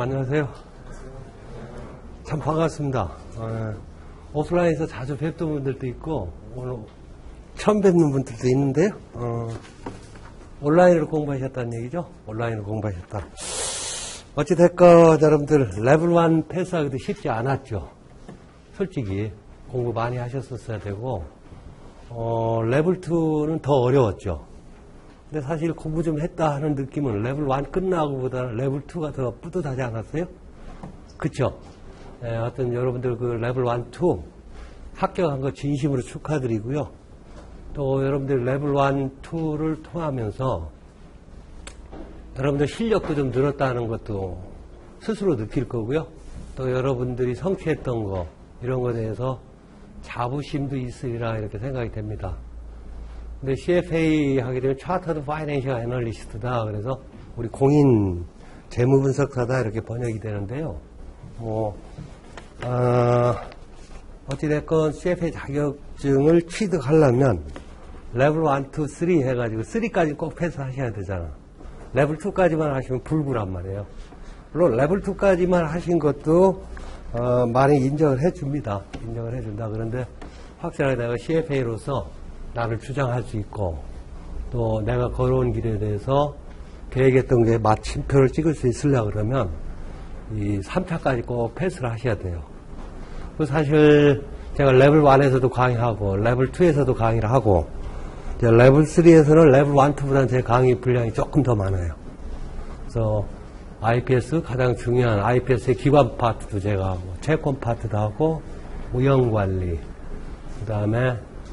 안녕하세요. 참 반갑습니다. 오프라인에서 자주 뵙던 분들도 있고 오늘 처음 뵙는 분들도 있는데요. 온라인으로 공부하셨다는 얘기죠. 온라인으로 공부하셨다. 어찌됐건 여러분들 레벨 1 패스하기도 쉽지 않았죠. 솔직히 공부 많이 하셨었어야 되고 레벨 2는 더 어려웠죠. 근데 사실 공부 좀 했다 하는 느낌은 레벨 1 끝나고보다 레벨 2가 더 뿌듯하지 않았어요? 그쵸? 하여튼 여러분들 그 레벨 1, 2 합격한 거 진심으로 축하드리고요. 또 여러분들 레벨 1, 2를 통하면서 여러분들 실력도 좀 늘었다는 것도 스스로 느낄 거고요. 또 여러분들이 성취했던 거 이런 거에 대해서 자부심도 있으리라 이렇게 생각이 됩니다. 근데 CFA 하게 되면 Chartered Financial Analyst다. 그래서 우리 공인 재무분석사다 이렇게 번역이 되는데요. 어찌됐건 CFA 자격증을 취득하려면 레벨 1, 2, 3 해가지고 3까지 꼭 패스하셔야 되잖아. 레벨 2까지만 하시면 불구란 말이에요. 물론 레벨 2까지만 하신 것도 많이 인정을 해줍니다. 인정을 해준다. 그런데 확실하게 내가 CFA로서 나를 주장할 수 있고 또 내가 걸어온 길에 대해서 계획했던 게 마침표를 찍을 수 있으려고 그러면 이 3차까지 꼭 패스를 하셔야 돼요. 사실 제가 레벨 1에서도 강의하고 레벨 2에서도 강의를 하고 레벨 3에서는 레벨 1, 2보다는 제 강의 분량이 조금 더 많아요. 그래서 IPS 가장 중요한 IPS의 기반 파트도 제가 하고 채권 파트도 하고 무형관리 그 다음에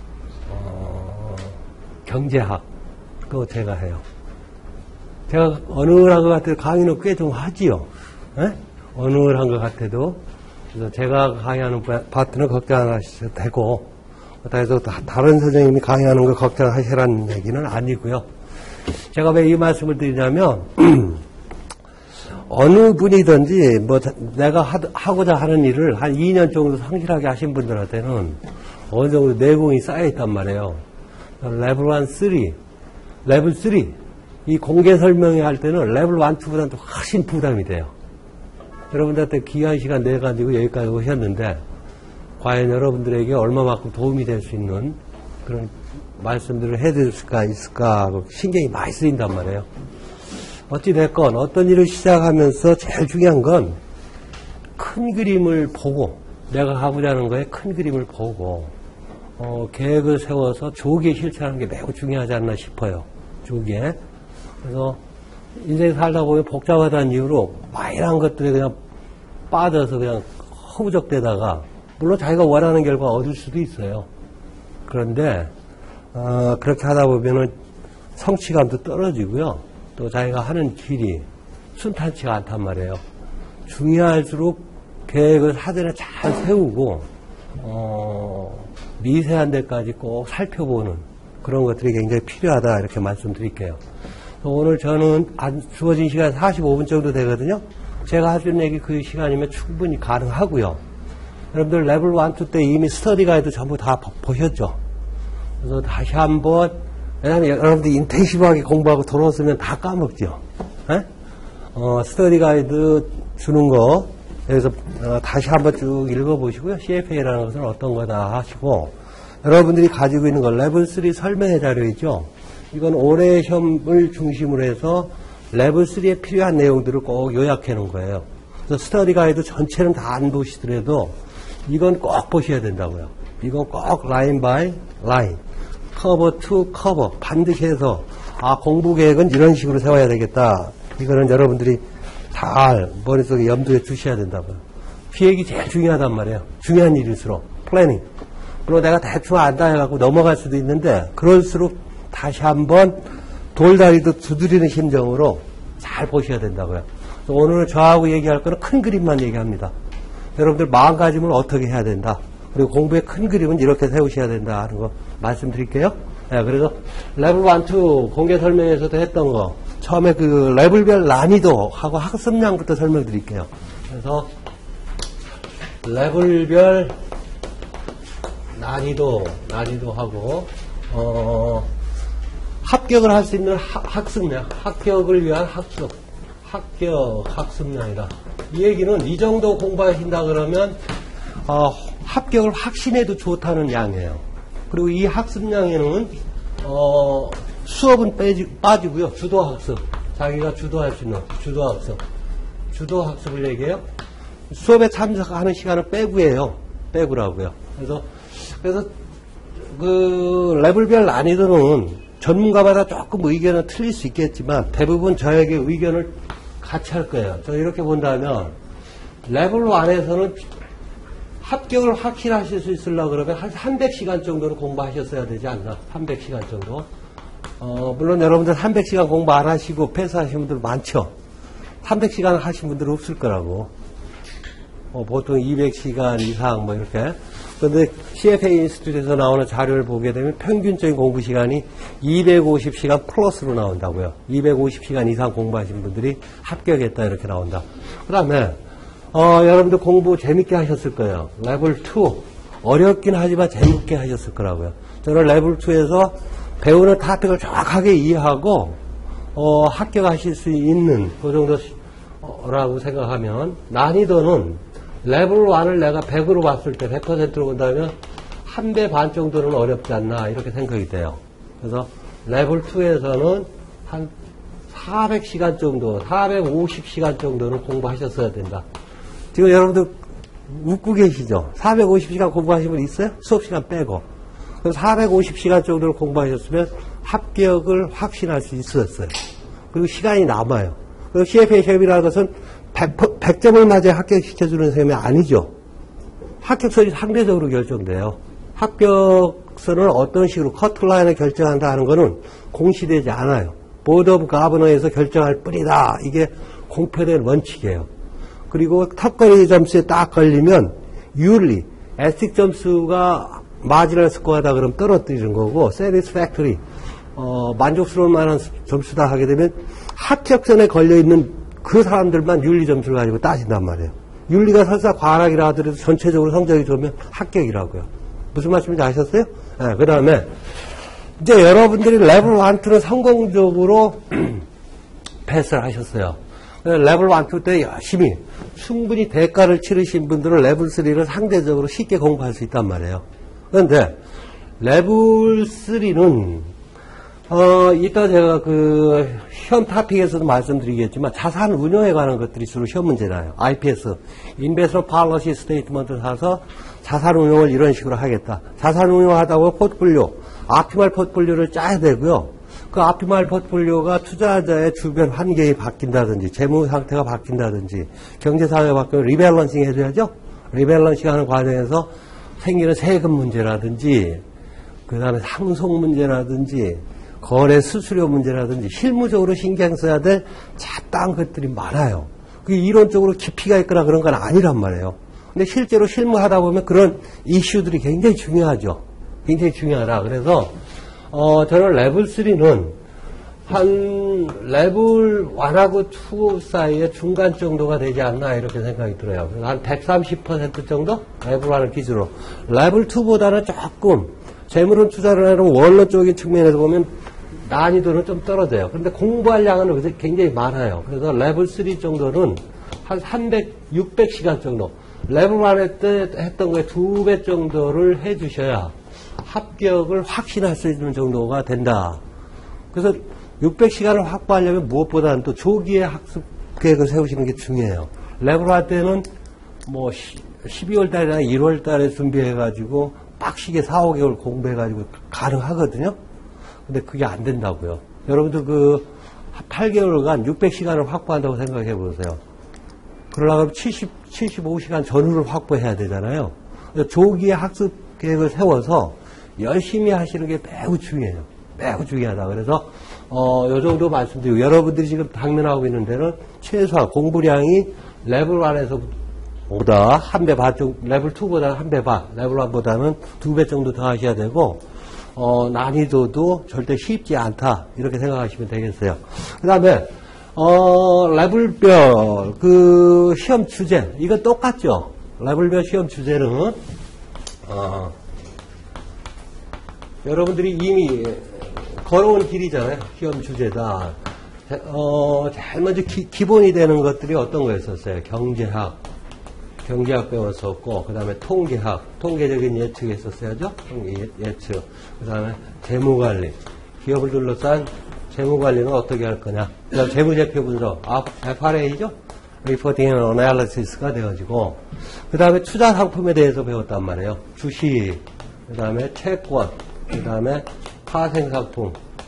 경제학도 제가 해요. 제가 어느한 것 같아도 강의는 꽤 좀 하지요. 에? 어느한 것 같아도. 그래서 제가 강의하는 파트는 걱정 안 하셔도 되고, 그래서 다른 선생님이 강의하는 거 걱정하시라는 얘기는 아니고요. 제가 왜 이 말씀을 드리냐면, 어느 분이든지 뭐 내가 하고자 하는 일을 한 2년 정도 성실하게 하신 분들한테는 어느 정도 내공이 쌓여 있단 말이에요. 레벨 1, 3, 레벨 3 이 공개 설명회 할 때는 레벨 1, 2보다는 또 훨씬 부담이 돼요. 여러분들한테 귀한 시간 내가지고 여기까지 오셨는데 과연 여러분들에게 얼마만큼 도움이 될 수 있는 그런 말씀들을 해드릴 수가 있을까 하고 신경이 많이 쓰인단 말이에요. 어찌됐건 어떤 일을 시작하면서 제일 중요한 건 큰 그림을 보고 내가 하고자 하는 거에 큰 그림을 보고 계획을 세워서 조기에 실천하는 게 매우 중요하지 않나 싶어요. 조기에. 그래서 인생 살다 보면 복잡하다는 이유로 마이너한 것들에 그냥 빠져서 그냥 허우적대다가 물론 자기가 원하는 결과 얻을 수도 있어요. 그런데 그렇게 하다 보면은 성취감도 떨어지고요. 또 자기가 하는 길이 순탄치가 않단 말이에요. 중요할수록 계획을 사전에 잘 세우고 미세한 데까지 꼭 살펴보는 그런 것들이 굉장히 필요하다 이렇게 말씀드릴게요. 오늘 저는 주어진 시간 45분 정도 되거든요. 제가 할 수 있는 얘기 그 시간이면 충분히 가능하고요. 여러분들 레벨 1, 2 때 이미 스터디 가이드 전부 다 보셨죠? 그래서 다시 한번 왜냐하면 여러분들 인텐시브하게 공부하고 돌아왔으면 다 까먹죠. 스터디 가이드 주는 거 여기서 다시 한번 쭉 읽어보시고요. CFA라는 것은 어떤 거다 하시고 여러분들이 가지고 있는 거 레벨 3 설명회 자료 있죠. 이건 올해 시험을 중심으로 해서 레벨 3에 필요한 내용들을 꼭 요약해 놓은 거예요. 그래서 스터디 가이드 전체는 다 안 보시더라도 이건 꼭 보셔야 된다고요. 이건 꼭 라인 바이 라인, 커버 투 커버 반드시 해서 공부 계획은 이런 식으로 세워야 되겠다. 이거는 여러분들이 잘 머릿속에 염두에 두셔야 된다고요. 기획이 제일 중요하단 말이에요. 중요한 일일수록 플래닝. 물론 내가 대충 안다 해갖고 넘어갈 수도 있는데 그럴수록 다시 한번 돌다리도 두드리는 심정으로 잘 보셔야 된다고요. 오늘은 저하고 얘기할 거는 큰 그림만 얘기합니다. 여러분들 마음가짐을 어떻게 해야 된다. 그리고 공부의 큰 그림은 이렇게 세우셔야 된다 하는 거 말씀드릴게요. 네, 그래서 레벨 1, 2 공개 설명에서도 했던 거 처음에 그 레벨별 난이도하고 학습량부터 설명드릴게요. 그래서 레벨별 난이도하고 합격을 할 수 있는 학습량, 합격을 위한 합격 학습량이다. 이 얘기는 이 정도 공부하신다 그러면 합격을 확신해도 좋다는 양이에요. 그리고 이 학습량에는 수업은 빠지고요. 주도학습, 자기가 주도할 수 있는 주도학습을 얘기해요. 수업에 참석하는 시간을 빼고라고요. 그래서 그 레벨별 난이도는 전문가마다 조금 의견은 틀릴 수 있겠지만 대부분 저에게 의견을 같이 할 거예요. 저 이렇게 본다면 레벨 1에서는 합격을 확실하실 수 있으려고 그러면 한 300시간 정도는 공부하셨어야 되지 않나? 300시간 정도. 물론 여러분들 300시간 공부 안 하시고 패스하신 분들 많죠. 300시간 하신 분들은 없을 거라고. 보통 200시간 이상 뭐 이렇게. 그런데 CFA 인스티튜트에서 나오는 자료를 보게 되면 평균적인 공부 시간이 250시간 플러스로 나온다고요. 250시간 이상 공부하신 분들이 합격했다 이렇게 나온다. 그 다음에 여러분들 공부 재밌게 하셨을 거예요. 레벨 2 어렵긴 하지만 재밌게 하셨을 거라고요. 저는 레벨 2에서 배우는 토픽을 정확하게 이해하고 합격하실 수 있는 그 정도라고 생각하면 난이도는 레벨 1을 내가 100으로 봤을 때 100%로 본다면 한 배 반 정도는 어렵지 않나 이렇게 생각이 돼요. 그래서 레벨 2에서는 한 400시간 정도 450시간 정도는 공부하셨어야 된다. 지금 여러분들 웃고 계시죠? 450시간 공부하신 분 있어요? 수업시간 빼고. 그래서 450시간 정도를 공부하셨으면 합격을 확신할 수 있었어요. 그리고 시간이 남아요. 그리고 CFA 시험이라는 것은 100점을 맞아야 합격시켜주는 시험이 아니죠. 합격선이 상대적으로 결정돼요. 합격선을 어떤 식으로 커트라인을 결정한다 하는 것은 공시되지 않아요. 보드 오브 가버너에서 결정할 뿐이다. 이게 공표된 원칙이에요. 그리고 턱걸이 점수에 딱 걸리면 윤리, 에틱 점수가 마지널 스코어다 그러면 떨어뜨리는 거고 satisfactory, 만족스러울 만한 점수다 하게 되면 합격선에 걸려있는 그 사람들만 윤리 점수를 가지고 따진단 말이에요. 윤리가 설사 과락이라 하더라도 전체적으로 성적이 좋으면 합격이라고요. 무슨 말씀인지 아셨어요? 네, 그 다음에 이제 여러분들이 레벨 1, 2는 성공적으로 패스를 하셨어요. 레벨 1, 2 때 열심히 충분히 대가를 치르신 분들은 레벨 3를 상대적으로 쉽게 공부할 수 있단 말이에요. 그런데 레벨 3는 이따 제가 그 시험 토픽에서도 말씀드리겠지만 자산 운용에 관한 것들이 주로 시험 문제나요. IPS, Investment Policy Statement을 사서 자산 운용을 이런 식으로 하겠다. 자산 운용하다고 포트폴리오, 아피말 포트폴리오를 짜야 되고요. 그 아피말 포트폴리오가 투자자의 주변 환경이 바뀐다든지 재무 상태가 바뀐다든지 경제 사회가 바뀌면 리밸런싱 해줘야죠. 리밸런싱 하는 과정에서 생기는 세금 문제라든지 그 다음에 상속 문제라든지 거래 수수료 문제라든지 실무적으로 신경 써야 될 잡다한 것들이 많아요. 그게 이론적으로 깊이가 있거나 그런 건 아니란 말이에요. 근데 실제로 실무하다 보면 그런 이슈들이 굉장히 중요하죠. 굉장히 중요하다. 그래서 저는 레벨 3는 한 레벨 1하고 2 사이에 중간 정도가 되지 않나 이렇게 생각이 들어요. 그래서 한 130% 정도? 레벨 1을 기준으로. 레벨 2보다는 조금 재물은 투자를 하는 원론적인 측면에서 보면 난이도는 좀 떨어져요. 그런데 공부할 양은 굉장히 많아요. 그래서 레벨 3 정도는 한 600시간 정도. 레벨 1 때 했던 거에 2배 정도를 해주셔야 합격을 확신할 수 있는 정도가 된다. 그래서 600시간을 확보하려면 무엇보다는 또 조기에 학습 계획을 세우시는 게 중요해요. 레벨 1 때는 뭐 12월 달이나 1월 달에 준비해가지고 빡시게 4, 5개월 공부해가지고 가능하거든요. 근데 그게 안 된다고요. 여러분들 그 8개월간 600시간을 확보한다고 생각해 보세요. 그러려면 75시간 전후를 확보해야 되잖아요. 조기에 학습 계획을 세워서 열심히 하시는 게 매우 중요해요. 매우 중요하다. 그래서 요 정도 말씀드리고 여러분들이 지금 당면하고 있는 데는 최소한 공부량이 레벨 1에서 보다 한 배 반 정도, 레벨 2보다는 한 배 반, 레벨 1보다는 2배 정도 더 하셔야 되고, 난이도도 절대 쉽지 않다. 이렇게 생각하시면 되겠어요. 그 다음에, 레벨별, 그, 시험 주제. 이거 똑같죠? 레벨별 시험 주제는, 여러분들이 이미 걸어온 길이잖아요. 시험 주제다. 제일 먼저 기본이 되는 것들이 어떤 거였었어요? 경제학 배웠었고, 그 다음에 통계적인 예측했었어야죠? 예측. 그 다음에 재무관리. 기업을 둘러싼 재무관리는 어떻게 할 거냐. 그 다음 재무제표 분석. FRA죠? Reporting and Analysis가 되어지고, 그 다음에 투자 상품에 대해서 배웠단 말이에요. 주식, 그 다음에 채권, 그 다음에 파생상품,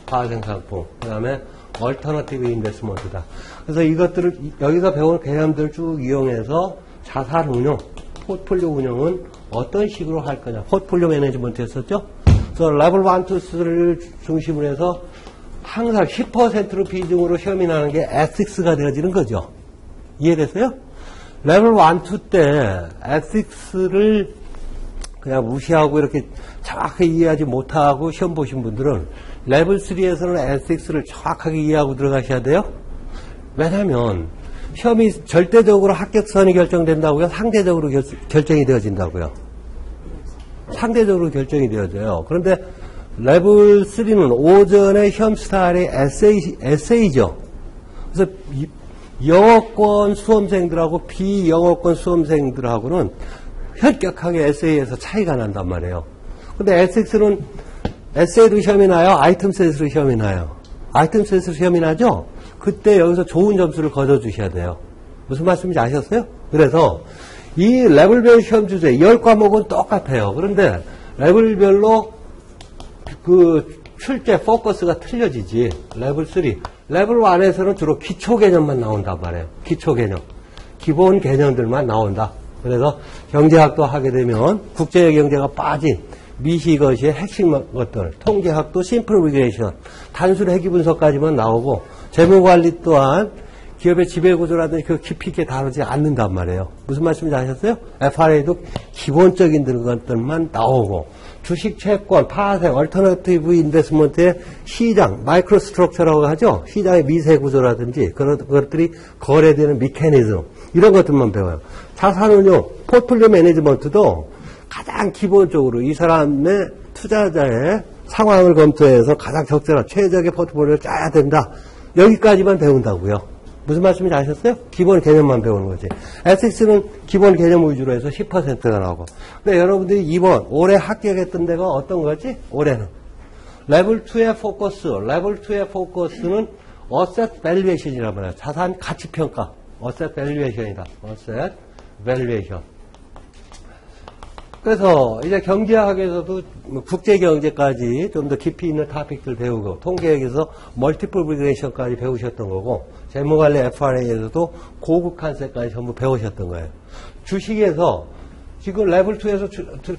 그 다음에 얼터너티브 인베스먼트다. 그래서 이것들을, 여기서 배운 개념들을 쭉 이용해서 자산 운용, 포트폴리오 운영은 어떤 식으로 할 거냐. 포트폴리오 매니지먼트 했었죠? 그래서 레벨 1, 2, 3를 중심으로 해서 항상 10%로 비중으로 시험이 나는 게 에틱스가 되어지는 거죠. 이해됐어요? 레벨 1, 2 때 에틱스를 그냥 무시하고 이렇게 정확하게 이해하지 못하고 시험 보신 분들은 레벨 3에서는 에틱스를 정확하게 이해하고 들어가셔야 돼요. 왜냐하면 시험이 절대적으로 합격선이 결정된다고요? 상대적으로 결정이 되어진다고요? 상대적으로 결정이 되어져요. 그런데 레벨 3는 오전에 시험 스타일이 에세이죠. 그래서 영어권 수험생들하고 비영어권 수험생들하고는 현격하게 에세이에서 차이가 난단 말이에요. 근데 에섹스는 에세이로 시험이 나요? 아이템 센스로 시험이 나요? 아이템 센스로 시험이 나죠? 그때 여기서 좋은 점수를 거둬주셔야 돼요. 무슨 말씀인지 아셨어요? 그래서 이 레벨별 시험 주제 10과목은 똑같아요. 그런데 레벨별로 그 출제 포커스가 틀려지지. 레벨 3. 레벨 1에서는 주로 기초 개념만 나온단 말이에요. 기초 개념. 기본 개념들만 나온다. 그래서 경제학도 하게 되면 국제 경제가 빠진 미시것의 핵심 것들, 통계학도 심플 리그레이션, 단순 회귀 분석까지만 나오고 재무관리 또한 기업의 지배구조라든지 그 깊이 있게 다루지 않는단 말이에요. 무슨 말씀인지 아셨어요? FRA도 기본적인 것들만 나오고 주식, 채권, 파생, 얼터너티브 인베스먼트의 시장, 마이크로 스트럭처라고 하죠. 시장의 미세 구조라든지 그런 것들이 거래되는 미케니즘 이런 것들만 배워요. 자산운용, 포트폴리오 매니지먼트도 가장 기본적으로 이 사람의 투자자의 상황을 검토해서 가장 적절한 최적의 포트폴리오를 짜야 된다. 여기까지만 배운다고요. 무슨 말씀인지 아셨어요? 기본 개념만 배우는 거지. 에틱스는 기본 개념 위주로 해서 10%가 나오고. 근데 여러분들이 이번 올해 합격했던 데가 어떤 거지? 올해는 레벨 2의 포커스. 레벨 2의 포커스는 어셋 밸류에이션이란 말이에요. 자산 가치 평가. 어셋 밸류에이션이다. 어셋 밸류에이션. 그래서 이제 경제학에서도 국제 경제까지 좀 더 깊이 있는 토픽들 배우고, 통계학에서 멀티플 리그레이션까지 배우셨던 거고, 재무관리 FRA에서도 고급 컨셉까지 전부 배우셨던 거예요. 주식에서 지금 레벨 2에서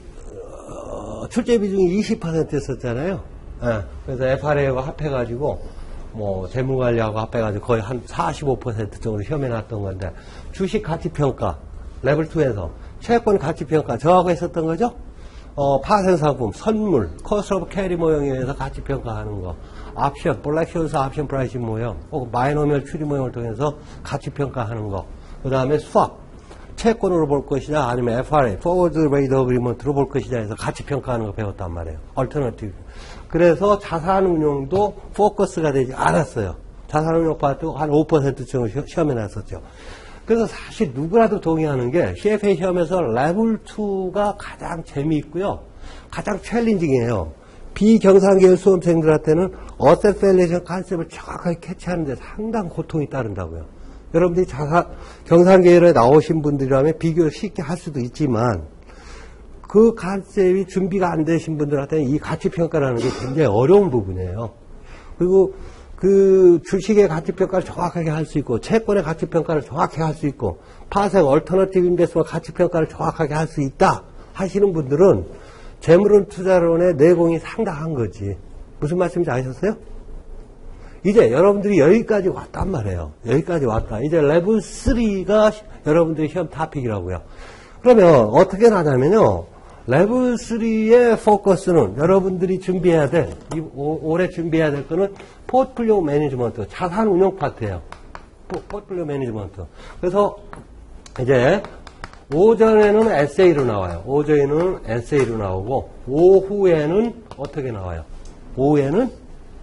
출제 비중이 20%였었잖아요. 예, 그래서 FRA하고 합해가지고 뭐 재무관리하고 합해가지고 거의 한 45% 정도 시험에 났던 건데, 주식 가치평가 레벨 2에서 채권 가치평가 저하고 했었던 거죠. 파생상품, 선물, 코스트 오브 캐리 모형에 의해서 가치평가하는 거, 옵션, 블랙션스 옵션 프라이싱 모형, 혹은 바이노미얼 추리 모형을 통해서 가치평가하는 거, 그 다음에 수학, 채권으로 볼 것이냐 아니면 FRA, Forward Rate Agreement로 볼 것이냐 해서 가치평가하는 거 배웠단 말이에요. 얼터너티브. 그래서 자산운용도 포커스가 되지 않았어요. 자산운용 파트 한 5% 정도 시험에 났었죠. 그래서 사실 누구라도 동의하는 게 CFA 시험에서 레벨 2가 가장 재미있고요. 가장 챌린징이에요. 비경상계열 수험생들한테는 어셋 밸류에이션 컨셉을 정확하게 캐치하는데 상당히 고통이 따른다고요. 여러분들이 경상계열에 나오신 분들이라면 비교를 쉽게 할 수도 있지만 그 컨셉이 준비가 안 되신 분들한테는 이 가치평가라는 게 굉장히 어려운 부분이에요. 그리고 그 주식의 가치평가를 정확하게 할 수 있고, 채권의 가치평가를 정확하게 할 수 있고, 파생, 얼터너티브 인베스먼트 가치평가를 정확하게 할 수 있다 하시는 분들은 재물은 투자론의 내공이 상당한 거지. 무슨 말씀인지 아셨어요? 이제 여러분들이 여기까지 왔단 말이에요. 여기까지 왔다. 이제 레벨 3가 여러분들의 시험 토픽이라고요. 그러면 어떻게 나냐면요. 레벨 3의 포커스는 여러분들이 준비해야 될, 올해 준비해야 될 거는 포트폴리오 매니지먼트, 자산 운용 파트예요. 포트폴리오 매니지먼트. 그래서 이제 오전에는 에세이로 나와요. 오전에는 에세이로 나오고 오후에는 어떻게 나와요? 오후에는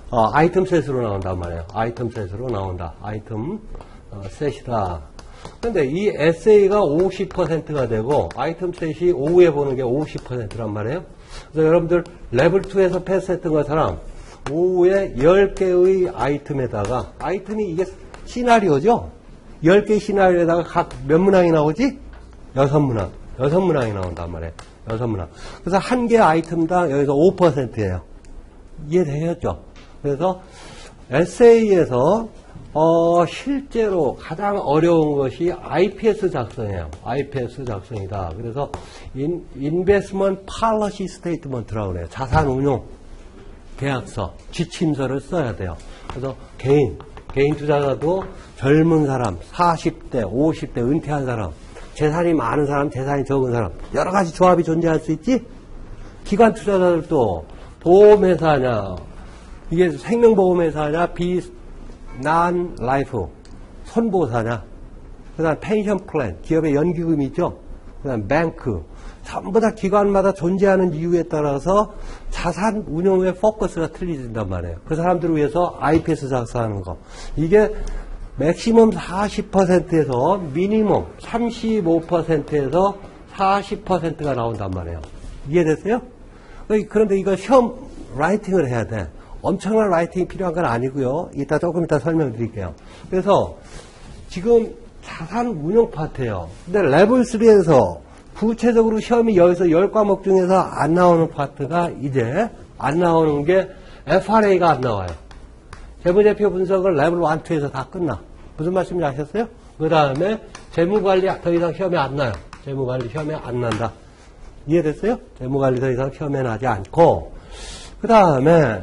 아이템 셋으로 나온단 말이에요. 아이템 셋으로 나온다. 아이템 셋이다. 근데 이 에세이가 50%가 되고 아이템 셋이 오후에 보는 게 50%란 말이에요. 그래서 여러분들 레벨 2에서 패스했던 것처럼 오후에 10개의 아이템에다가 아이템이 이게 시나리오죠. 10개의 시나리오에다가 각 몇 문항이 나오지? 6문항. 6문항이 나온단 말이에요. 6문항. 그래서 한 개 아이템당 여기서 5%예요. 이해되셨죠? 그래서 에세이에서 실제로 가장 어려운 것이 IPS 작성이에요. IPS 작성이다. 그래서 Investment Policy Statement라고 그래요. 자산 운용 계약서, 지침서를 써야 돼요. 그래서 개인 투자자도 젊은 사람, 40대, 50대 은퇴한 사람, 재산이 많은 사람, 재산이 적은 사람, 여러 가지 조합이 존재할 수 있지? 기관 투자자들도 보험회사냐, 이게 생명보험회사냐, 난 라이프, 손보사냐, 그 다음 펜션 플랜, 기업의 연기금 있죠? 그 다음 뱅크, 전부 다 기관마다 존재하는 이유에 따라서 자산 운용의 포커스가 틀리진단 말이에요. 그 사람들을 위해서 IPS 작성하는 거. 이게 맥시멈 40%에서 미니멈 35%에서 40%가 나온단 말이에요. 이해됐어요? 그런데 이거 시험 라이팅을 해야 돼. 엄청난 라이팅이 필요한 건 아니고요. 조금 이따 설명드릴게요. 그래서 지금 자산 운용 파트예요. 근데 레벨 3에서 구체적으로 시험이 여기서 10과목 중에서 안 나오는 파트가 이제 안 나오는 게 FRA가 안 나와요. 재무제표 분석을 레벨 1, 2에서 다 끝나. 무슨 말씀인지 아셨어요? 그 다음에 재무관리 더 이상 시험에 안 나요. 재무관리 시험에 안 난다. 이해됐어요? 재무관리 더 이상 시험에 나지 않고, 그 다음에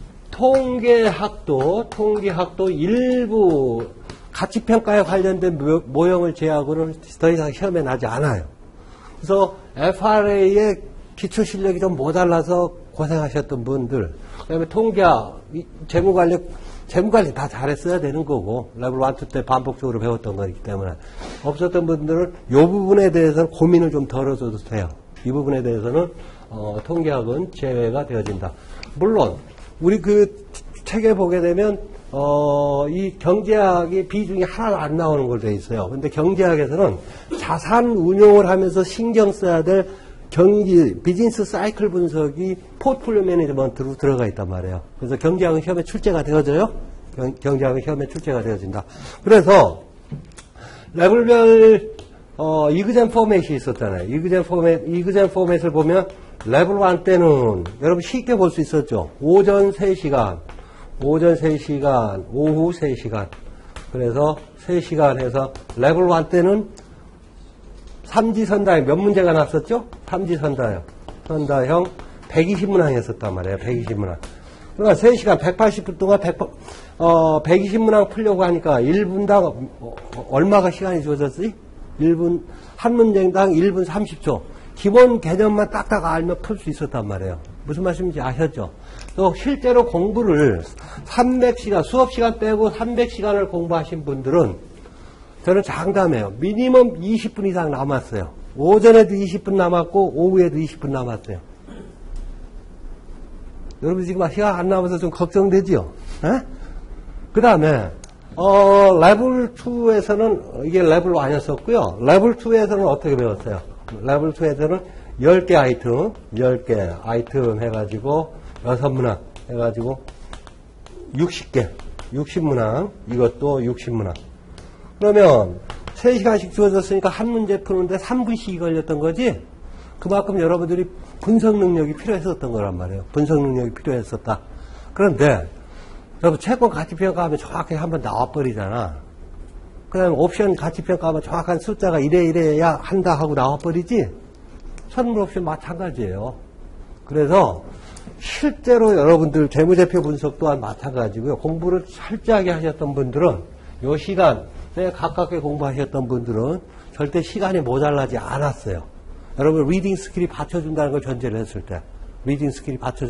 통계학도 일부 가치평가에 관련된 모형을 제하고는 더 이상 시험에 나지 않아요. 그래서 FRA의 기초 실력이 좀 모자라서 고생하셨던 분들, 그 다음에 통계학, 재무관리 다 잘했어야 되는 거고, 레벨 1, 2 때 반복적으로 배웠던 거기 때문에, 없었던 분들은 이 부분에 대해서는 고민을 좀 덜어줘도 돼요. 이 부분에 대해서는, 통계학은 제외가 되어진다. 물론, 우리 그 책에 보게 되면, 이 경제학의 비중이 하나도 안 나오는 걸로 되어 있어요. 근데 경제학에서는 자산 운용을 하면서 신경 써야 될 비즈니스 사이클 분석이 포트폴리오 매니지먼트로 들어가 있단 말이에요. 그래서 경제학은 시험에 출제가 되어져요. 경제학은 시험에 출제가 되어진다. 그래서 레벨별 이그젠 포맷이 있었잖아요. 이그젠 포맷을 보면 레벨 1 때는 여러분 쉽게 볼 수 있었죠. 오전 3시간, 오후 3시간. 그래서 3시간 해서 레벨 1 때는 삼지선다형 몇 문제가 났었죠? 삼지선다형. 선다형 120문항이었단 말이에요. 120문항. 그러니까 3시간 180분 동안 120문항 풀려고 하니까 1분당 얼마가 시간이 주어졌지? 1분, 한 문제당 1분 30초. 기본 개념만 딱딱 알면 풀 수 있었단 말이에요. 무슨 말씀인지 아셨죠? 또 실제로 공부를 300시간, 수업시간 빼고 300시간을 공부하신 분들은 저는 장담해요. 미니멈 20분 이상 남았어요. 오전에도 20분 남았고 오후에도 20분 남았어요. 여러분 지금 시간 안 남아서 좀 걱정되지요? 그 다음에 레벨 2에서는 이게 레벨 1이었었고요. 레벨 2에서는 어떻게 배웠어요? 레벨 2에서는 10개 아이템 해가지고 6문항 해가지고 60문항, 이것도 60문항. 그러면 3시간씩 주어졌으니까 한 문제 푸는데 3분씩이 걸렸던 거지? 그만큼 여러분들이 분석 능력이 필요했었던 거란 말이에요. 분석 능력이 필요했었다. 그런데 여러분 채권 가치평가하면 정확하게 한번 나와버리잖아. 그 다음에 옵션 가치평가하면 정확한 숫자가 이래야 한다 하고 나와버리지? 선물 옵션 마찬가지예요. 그래서 실제로 여러분들 재무제표 분석 또한 마찬가지고요. 공부를 철저하게 하셨던 분들은 이 시간에 가깝게 공부하셨던 분들은 절대 시간이 모자라지 않았어요. 여러분 리딩 스킬이 받쳐준다는 걸 전제를 했을 때, 그래서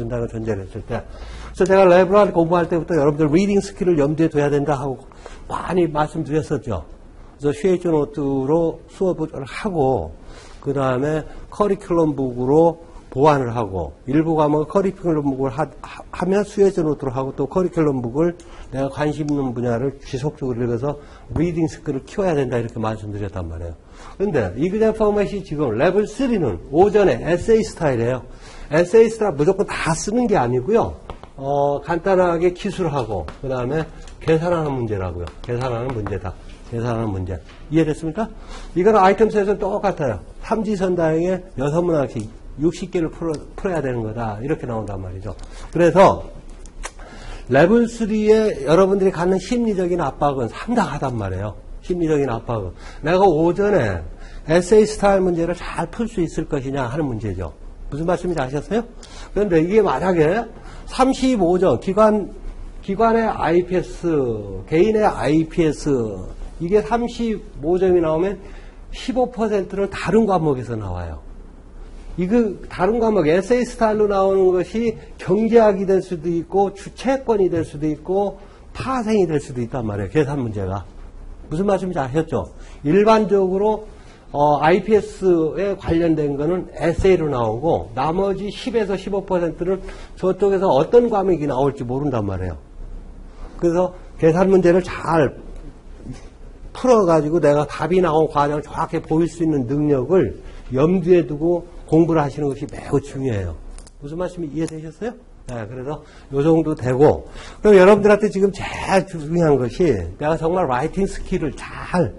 제가 레벨 1 공부할 때부터 여러분들 리딩 스킬을 염두에 둬야 된다 하고 많이 말씀드렸었죠. 그래서 쉐이트 노트로 수업을 하고 그 다음에 커리큘럼 북으로 보완을 하고 일부 과목을 커리큘럼북을 하면 수혜자 노트를 하고 또 커리큘럼북을 내가 관심 있는 분야를 지속적으로 읽어서 리딩 스킬을 키워야 된다 이렇게 말씀드렸단 말이에요. 그런데 이그잼 포맷이 지금 레벨 3는 오전에 에세이 스타일이에요. 에세이 스타일 무조건 다 쓰는 게 아니고요. 간단하게 기술하고 그 다음에 계산하는 문제라고요. 계산하는 문제다. 계산하는 문제. 이해됐습니까? 이거는 아이템 셋은 똑같아요. 삼지선다형에 6문항씩 60개를 풀어야 되는 거다. 이렇게 나온단 말이죠. 그래서 레벨 3에 여러분들이 갖는 심리적인 압박은 상당하단 말이에요. 심리적인 압박은. 내가 오전에 에세이 스타일 문제를 잘 풀 수 있을 것이냐 하는 문제죠. 무슨 말씀인지 아셨어요? 그런데 이게 만약에 35점, 기관의 IPS, 개인의 IPS, 이게 35점이 나오면 15%는 다른 과목에서 나와요. 이거 다른 과목 에세이 스타일로 나오는 것이 경제학이 될 수도 있고 주체권이 될 수도 있고 파생이 될 수도 있단 말이에요. 계산 문제가. 무슨 말씀인지 아셨죠? 일반적으로 IPS에 관련된 거는 에세이로 나오고 나머지 10에서 15%는 저쪽에서 어떤 과목이 나올지 모른단 말이에요. 그래서 계산 문제를 잘 풀어가지고 내가 답이 나온 과정을 정확히 보일 수 있는 능력을 염두에 두고 공부를 하시는 것이 매우 중요해요. 무슨 말씀이 이해되셨어요? 네, 그래서 요 정도 되고, 그럼 여러분들한테 지금 제일 중요한 것이 내가 정말 라이팅 스킬을 잘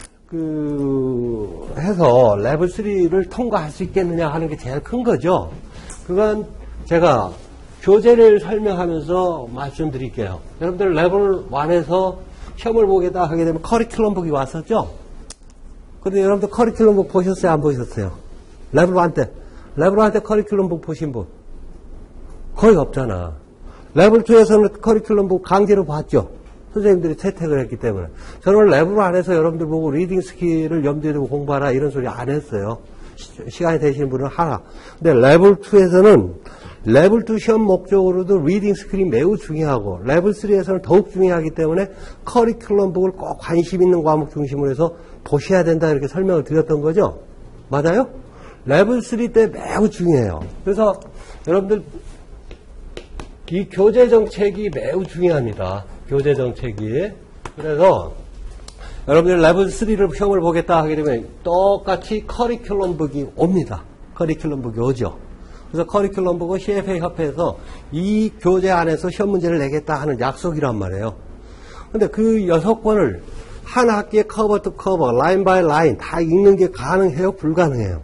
해서 레벨 3를 통과할 수 있겠느냐 하는 게 제일 큰 거죠. 그건 제가 교재를 설명하면서 말씀드릴게요. 여러분들 레벨 1에서 시험을 보겠다 하게 되면 커리큘럼북이 왔었죠? 근데 여러분들 커리큘럼북 보셨어요? 안 보셨어요? 레벨 1 때. 레벨 1 때 커리큘럼북 보신 분? 거의 없잖아. 레벨 2에서는 커리큘럼북 강제로 봤죠? 선생님들이 채택을 했기 때문에. 저는 레벨 1에서 여러분들 보고 리딩 스킬을 염두에 두고 공부하라 이런 소리 안 했어요. 시간이 되시는 분은 하라. 근데 레벨 2에서는 레벨 2 시험 목적으로도 리딩 스킬이 매우 중요하고 레벨 3에서는 더욱 중요하기 때문에 커리큘럼북을 꼭 관심 있는 과목 중심으로 해서 보셔야 된다 이렇게 설명을 드렸던 거죠. 맞아요? 레벨 3 때 매우 중요해요. 그래서 여러분들 이 교재 정책이 매우 중요합니다. 교재 정책이. 그래서 여러분들 레벨 3를 시험을 보겠다 하게 되면 똑같이 커리큘럼북이 옵니다. 커리큘럼북이 오죠. 그래서 커리큘럼북은 CFA 협회에서 이 교재 안에서 시험 문제를 내겠다 하는 약속이란 말이에요. 근데 그 6권을 한 학기에 커버 투 커버, 라인 바이 라인 다 읽는 게 가능해요? 불가능해요?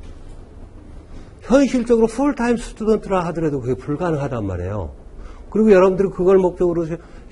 현실적으로 풀타임 스튜던트라 하더라도 그게 불가능하단 말이에요. 그리고 여러분들이 그걸 목적으로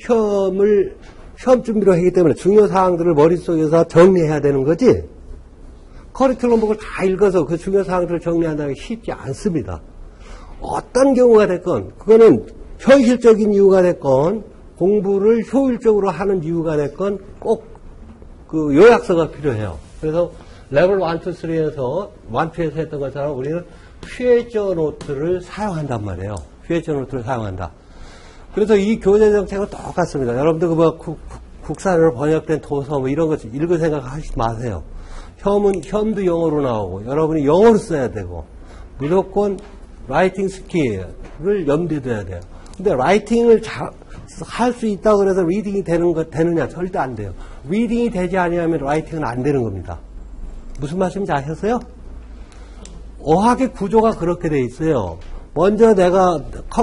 시험 준비를 하기 때문에 중요 사항들을 머릿속에서 정리해야 되는 거지, 커리큘럼북을 다 읽어서 그 중요 사항들을 정리한다는 게 쉽지 않습니다. 어떤 경우가 됐건, 그거는 현실적인 이유가 됐건, 공부를 효율적으로 하는 이유가 됐건, 꼭 그 요약서가 필요해요. 그래서 레벨 1, 2, 3에서, 1, 2에서 했던 것처럼 우리는 퓨에저 노트를 사용한단 말이에요. 퓨에저 노트를 사용한다. 그래서 이 교재 정책은 똑같습니다. 여러분들 국산으로 번역된 도서 뭐 이런 것 읽을 생각하지 마세요. 시험도 영어로 나오고 여러분이 영어로 써야 되고 무조건 라이팅 스킬을 염두에 둬야 돼요. 근데 라이팅을 할 수 있다고 해서 리딩이 되느냐? 절대 안 돼요. 리딩이 되지 않으면 라이팅은 안 되는 겁니다. 무슨 말씀인지 아셨어요? 어학의 구조가 그렇게 돼 있어요. 먼저 내가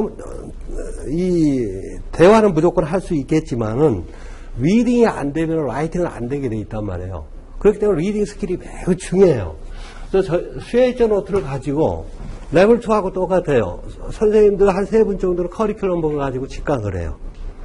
이 대화는 무조건 할 수 있겠지만은 리딩이 안 되면 라이팅은 안 되게 돼 있단 말이에요. 그렇기 때문에 리딩 스킬이 매우 중요해요. 그래서 슈에이처 노트를 가지고 레벨 2하고 똑같아요. 선생님들 한 3분 정도는 커리큘럼북을 가지고 직강을 해요.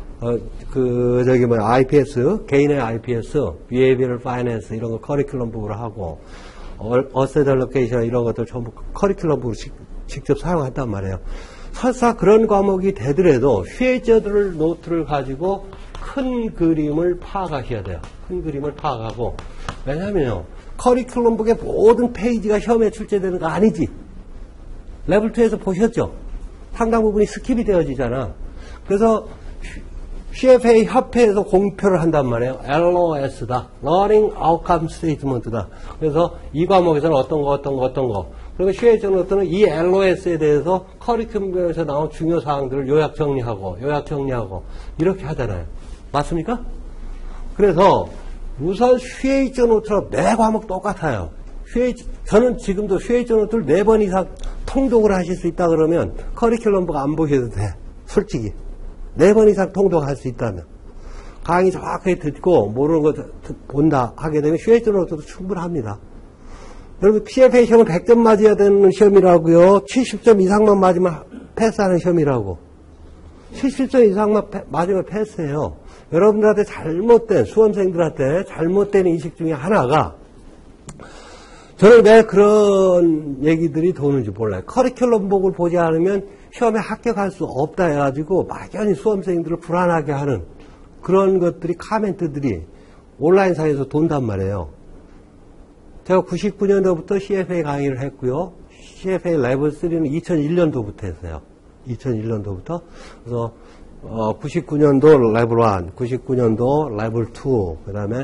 IPS, 개인의 IPS, Behavioral Finance 이런 거 커리큘럼북으로 하고, Asset Allocation 이런 것들 전부 커리큘럼북으로 직접 사용한단 말이에요. 설사 그런 과목이 되더라도 슈에이처 노트를 가지고 큰 그림을 파악하셔야 돼요. 큰 그림을 파악하고. 왜냐면요, 커리큘럼북의 모든 페이지가 시험에 출제되는 거 아니지. 레벨 2에서 보셨죠? 상당 부분이 스킵이 되어지잖아. 그래서 CFA 협회에서 공표를 한단 말이에요. LOS다. Learning Outcome Statement다. 그래서 이 과목에서는 어떤 거. 그러면 쉐이저 노트는 이 LOS에 대해서 커리큘럼에서 나온 중요 사항들을 요약 정리하고 이렇게 하잖아요. 맞습니까? 그래서 우선 쉐이저 노트는 매 과목 똑같아요. 저는 지금도 쉐이저 노트를 4번 이상 통독을 하실 수 있다 그러면 커리큘럼부가 안 보셔도 돼. 솔직히. 4번 이상 통독할 수 있다면. 강의 정확하게 듣고 모르는 거 본다 하게 되면 쉐이저 노트도 충분합니다. 여러분 CFA 시험은 100점 맞아야 되는 시험이라고요. 70점 이상만 맞으면 패스하는 시험이라고. 70점 이상만 맞으면 패스해요. 여러분들한테 수험생들한테 잘못된 인식 중에 하나가 저는 왜 그런 얘기들이 도는지 몰라요. 커리큘럼북을 보지 않으면 시험에 합격할 수 없다 해가지고 막연히 수험생들을 불안하게 하는 그런 것들이 카멘트들이 온라인상에서 돈단 말이에요. 제가 99년도부터 CFA 강의를 했고요. CFA 레벨 3는 2001년도부터 했어요. 2001년도부터. 그래서 99년도 레벨 1, 99년도 레벨 2, 그 다음에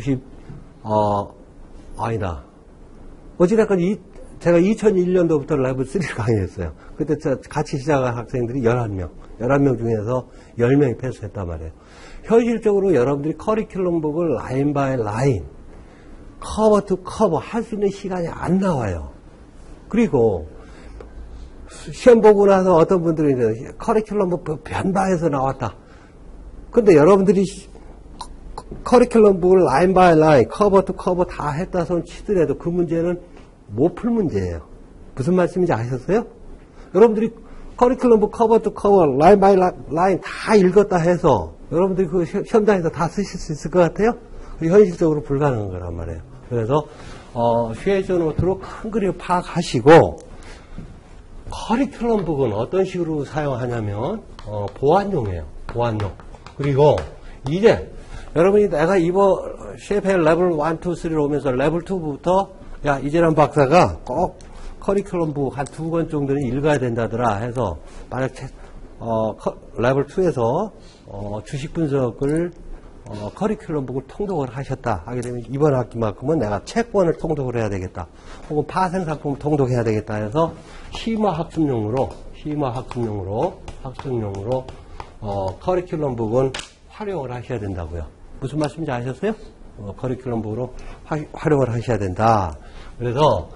어찌됐건 제가 2001년도부터 레벨 3를 강의했어요. 그때 같이 시작한 학생들이 11명. 11명 중에서 10명이 패스했단 말이에요. 현실적으로 여러분들이 커리큘럼북을 라인 바이 라인, 커버 투 커버 할 수 있는 시간이 안 나와요. 그리고 시험 보고 나서 어떤 분들이 이제 커리큘럼북 변방에서 나왔다. 근데 여러분들이 커리큘럼북을 라인 바이 라인, 커버 투 커버 다 했다 손 치더라도 그 문제는 못 풀 문제예요. 무슨 말씀인지 아셨어요? 여러분들이 커리큘럼북 커버 투 커버, 라인 바이 라인 다 읽었다 해서 여러분들이 그 시험장에서 다 쓰실 수 있을 것 같아요? 현실적으로 불가능한 거란 말이에요. 그래서 쉐이저 노트로 큰 그림 파악하시고 커리큘럼북은 어떤 식으로 사용하냐면 보안용이에요. 보안용. 그리고 이제 여러분이 내가 이번 CFA 레벨 1, 2, 3로 오면서 레벨 2부터 야 이재란 박사가 꼭 커리큘럼북 한 2권 정도는 읽어야 된다더라 해서 만약 레벨 2에서 주식 분석을 커리큘럼북을 통독을 하셨다 하게 되면 이번 학기만큼은 내가 채권을 통독을 해야 되겠다 혹은 파생상품을 통독해야 되겠다 해서 심화 학습용으로 커리큘럼북은 활용을 하셔야 된다고요. 무슨 말씀인지 아셨어요? 커리큘럼북으로 활용을 하셔야 된다. 그래서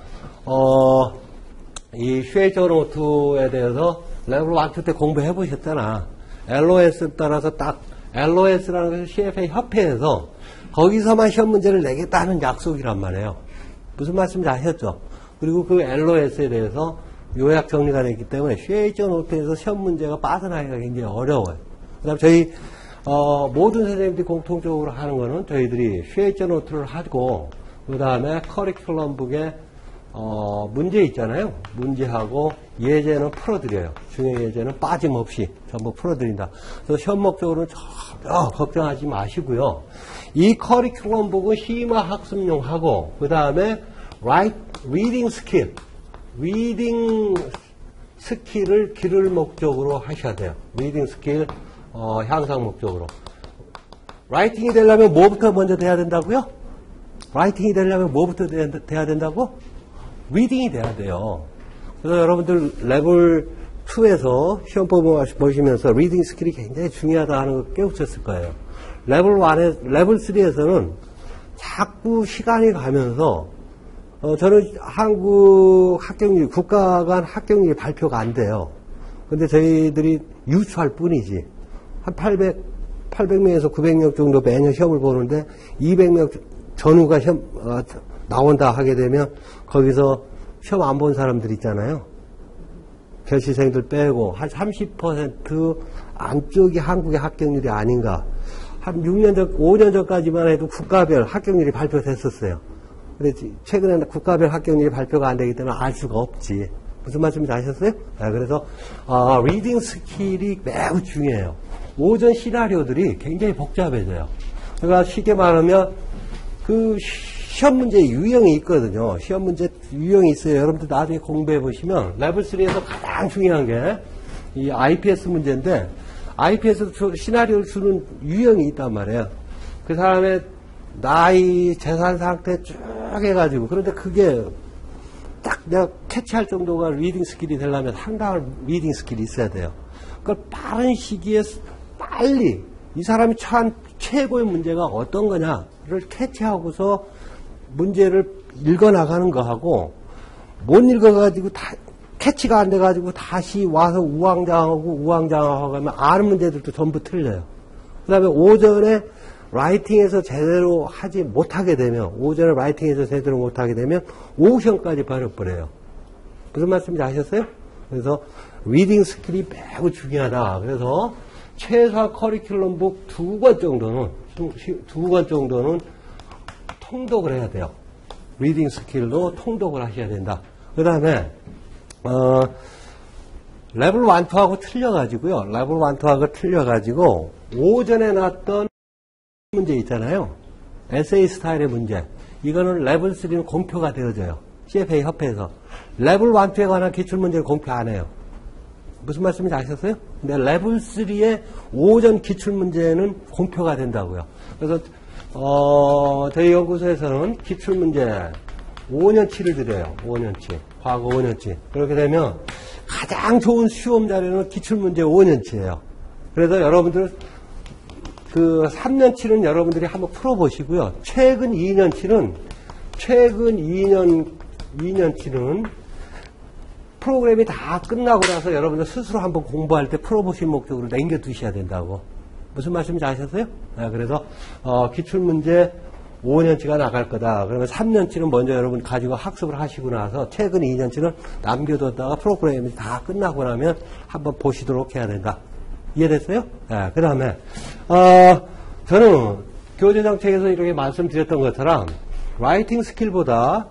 이 쉐이저 노트에 대해서 레벨 1, 2 때 공부해 보셨잖아. LOS 따라서 딱 LOS라는 것은 CFA 협회에서 거기서만 시험 문제를 내겠다는 약속이란 말이에요. 무슨 말씀인지 아셨죠? 그리고 그 LOS에 대해서 요약 정리가 됐기 때문에 쉐이저 노트에서 시험 문제가 빠져나가기가 굉장히 어려워요. 그 다음 저희 모든 선생님들이 공통적으로 하는 거는 저희들이 쉐이저 노트를 하고 그 다음에 커리큘럼북에 문제 있잖아요. 문제하고 예제는 풀어드려요. 중요 예제는 빠짐없이 전부 풀어드린다. 그래서 시험 목적으로는 전혀 걱정하지 마시고요. 이 커리큘럼북은 심화 학습용하고 그 다음에 리딩 스킬을 기를 목적으로 하셔야 돼요. 리딩 스킬 향상 목적으로. 라이팅이 되려면 뭐부터 먼저 돼야 된다고요? 라이팅이 되려면 뭐부터 돼야 된다고? 리딩이 돼야 돼요. 그래서 여러분들 레벨 2에서 시험 보시면서 리딩 스킬이 굉장히 중요하다 하는 걸 깨우쳤을 거예요. 레벨 3에서는 자꾸 시간이 가면서 저는 한국 합격률, 국가 간 합격률이 발표가 안 돼요. 근데 저희들이 유추할 뿐이지. 한 800명에서 900명 정도 매년 시험을 보는데 200명 전후가 시험 나온다 하게 되면 거기서 시험 안 본 사람들 있잖아요. 결시생들 빼고 한 30% 안쪽이 한국의 합격률이 아닌가. 한 6년 전, 5년 전까지만 해도 국가별 합격률이 발표됐었어요. 근데 최근에는 국가별 합격률이 발표가 안 되기 때문에 알 수가 없지. 무슨 말씀인지 아셨어요? 그래서 리딩 스킬이 매우 중요해요. 오전 시나리오들이 굉장히 복잡해져요. 그러니까 쉽게 말하면 그 시험 문제 유형이 있거든요. 시험 문제 유형이 있어요. 여러분들 나중에 공부해 보시면 레벨 3에서 가장 중요한 게 이 IPS 문제인데 IPS 시나리오를 주는 유형이 있단 말이에요. 그 사람의 나이, 재산 상태 쭉 해가지고 그런데 그게 딱 내가 캐치할 정도가 리딩 스킬이 되려면 상당한 리딩 스킬이 있어야 돼요. 그걸 빠른 시기에 빨리 이 사람이 처한 최고의 문제가 어떤 거냐를 캐치하고서 문제를 읽어나가는 거하고 못 읽어가지고 캐치가 안 돼가지고 다시 와서 우왕좌왕하고 하면 아는 문제들도 전부 틀려요. 그 다음에 오전에 라이팅에서 제대로 하지 못하게 되면 오후 시험까지 버려버려요. 무슨 말씀인지 아셨어요? 그래서 리딩 스킬이 매우 중요하다. 그래서 최소한 커리큘럼북 2권 정도는 통독을 해야 돼요. 리딩 스킬도 통독을 하셔야 된다. 그 다음에 레벨 1, 2하고 틀려가지고요. 레벨 1, 2하고 틀려가지고 오전에 났던 문제 있잖아요. 에세이 스타일의 문제. 이거는 레벨 3는 공표가 되어져요. CFA 협회에서. 레벨 1, 2에 관한 기출문제를 공표 안 해요. 무슨 말씀인지 아셨어요? 근데 레벨 3의 오전 기출문제는 공표가 된다고요. 그래서 저희 연구소에서는 기출문제 5년치를 드려요. 5년치. 과거 5년치. 그렇게 되면 가장 좋은 시험 자료는 기출문제 5년치예요. 그래서 여러분들 그 3년치는 여러분들이 한번 풀어보시고요. 최근 2년치는 프로그램이 다 끝나고 나서 여러분들 스스로 한번 공부할 때 풀어보실 목적으로 남겨두셔야 된다고. 무슨 말씀인지 아셨어요? 그래서 기출문제 5년치가 나갈 거다. 그러면 3년치는 먼저 여러분 가지고 학습을 하시고 나서 최근 2년치는 남겨뒀다가 프로그램이 다 끝나고 나면 한번 보시도록 해야 된다. 이해됐어요? 그 다음에 저는 교재정책에서 이렇게 말씀드렸던 것처럼 라이팅 스킬보다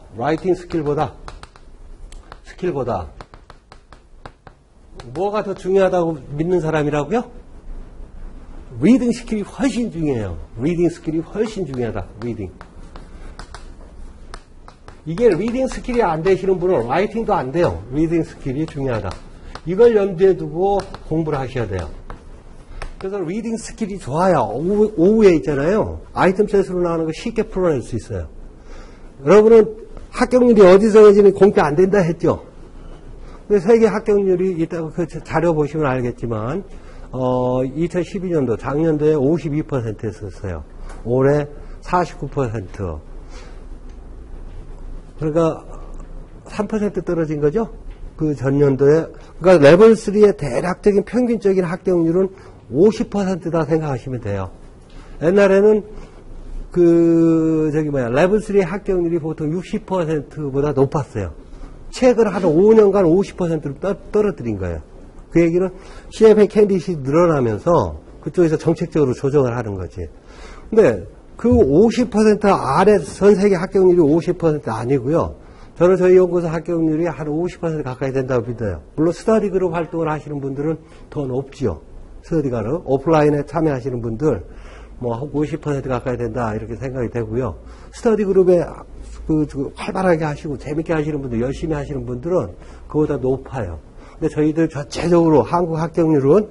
뭐가 더 중요하다고 믿는 사람이라고요? 리딩 스킬이 훨씬 중요해요. 리딩 스킬이 훨씬 중요하다. 이게 리딩 스킬이 안 되시는 분은 라이팅도 안 돼요. 리딩 스킬이 중요하다. 이걸 염두에 두고 공부를 하셔야 돼요. 그래서 리딩 스킬이 좋아요. 오후에 있잖아요. 아이템 세트로 나오는 거 쉽게 풀어낼 수 있어요. 여러분은 합격률이 어디서 해지는 공표 안 된다 했죠? 근데 세계 합격률이 있다고 그 자료 보시면 알겠지만 2012년도 작년도에 52% 했었어요. 올해 49%. 그러니까 3% 떨어진 거죠? 그 전년도에. 그러니까 레벨 3의 대략적인 평균적인 합격률은 50%다 생각하시면 돼요. 옛날에는 레벨 3 합격률이 보통 60%보다 높았어요. 최근 한 5년간 50%를 떨어뜨린 거예요. 그 얘기는 CFA 캔디시 늘어나면서 그쪽에서 정책적으로 조정을 하는 거지. 근데 그 50% 아래 전 세계 합격률이 50% 아니고요. 저는 저희 연구소 합격률이 한 50% 가까이 된다고 믿어요. 물론 스터디 그룹 활동을 하시는 분들은 더 높지요. 스터디 그룹 오프라인에 참여하시는 분들 뭐 50% 가까이 된다 이렇게 생각이 되고요. 스터디 그룹에 활발하게 하시고 재밌게 하시는 분들, 열심히 하시는 분들은 그보다 높아요. 근데 저희들 전체적으로 한국 합격률은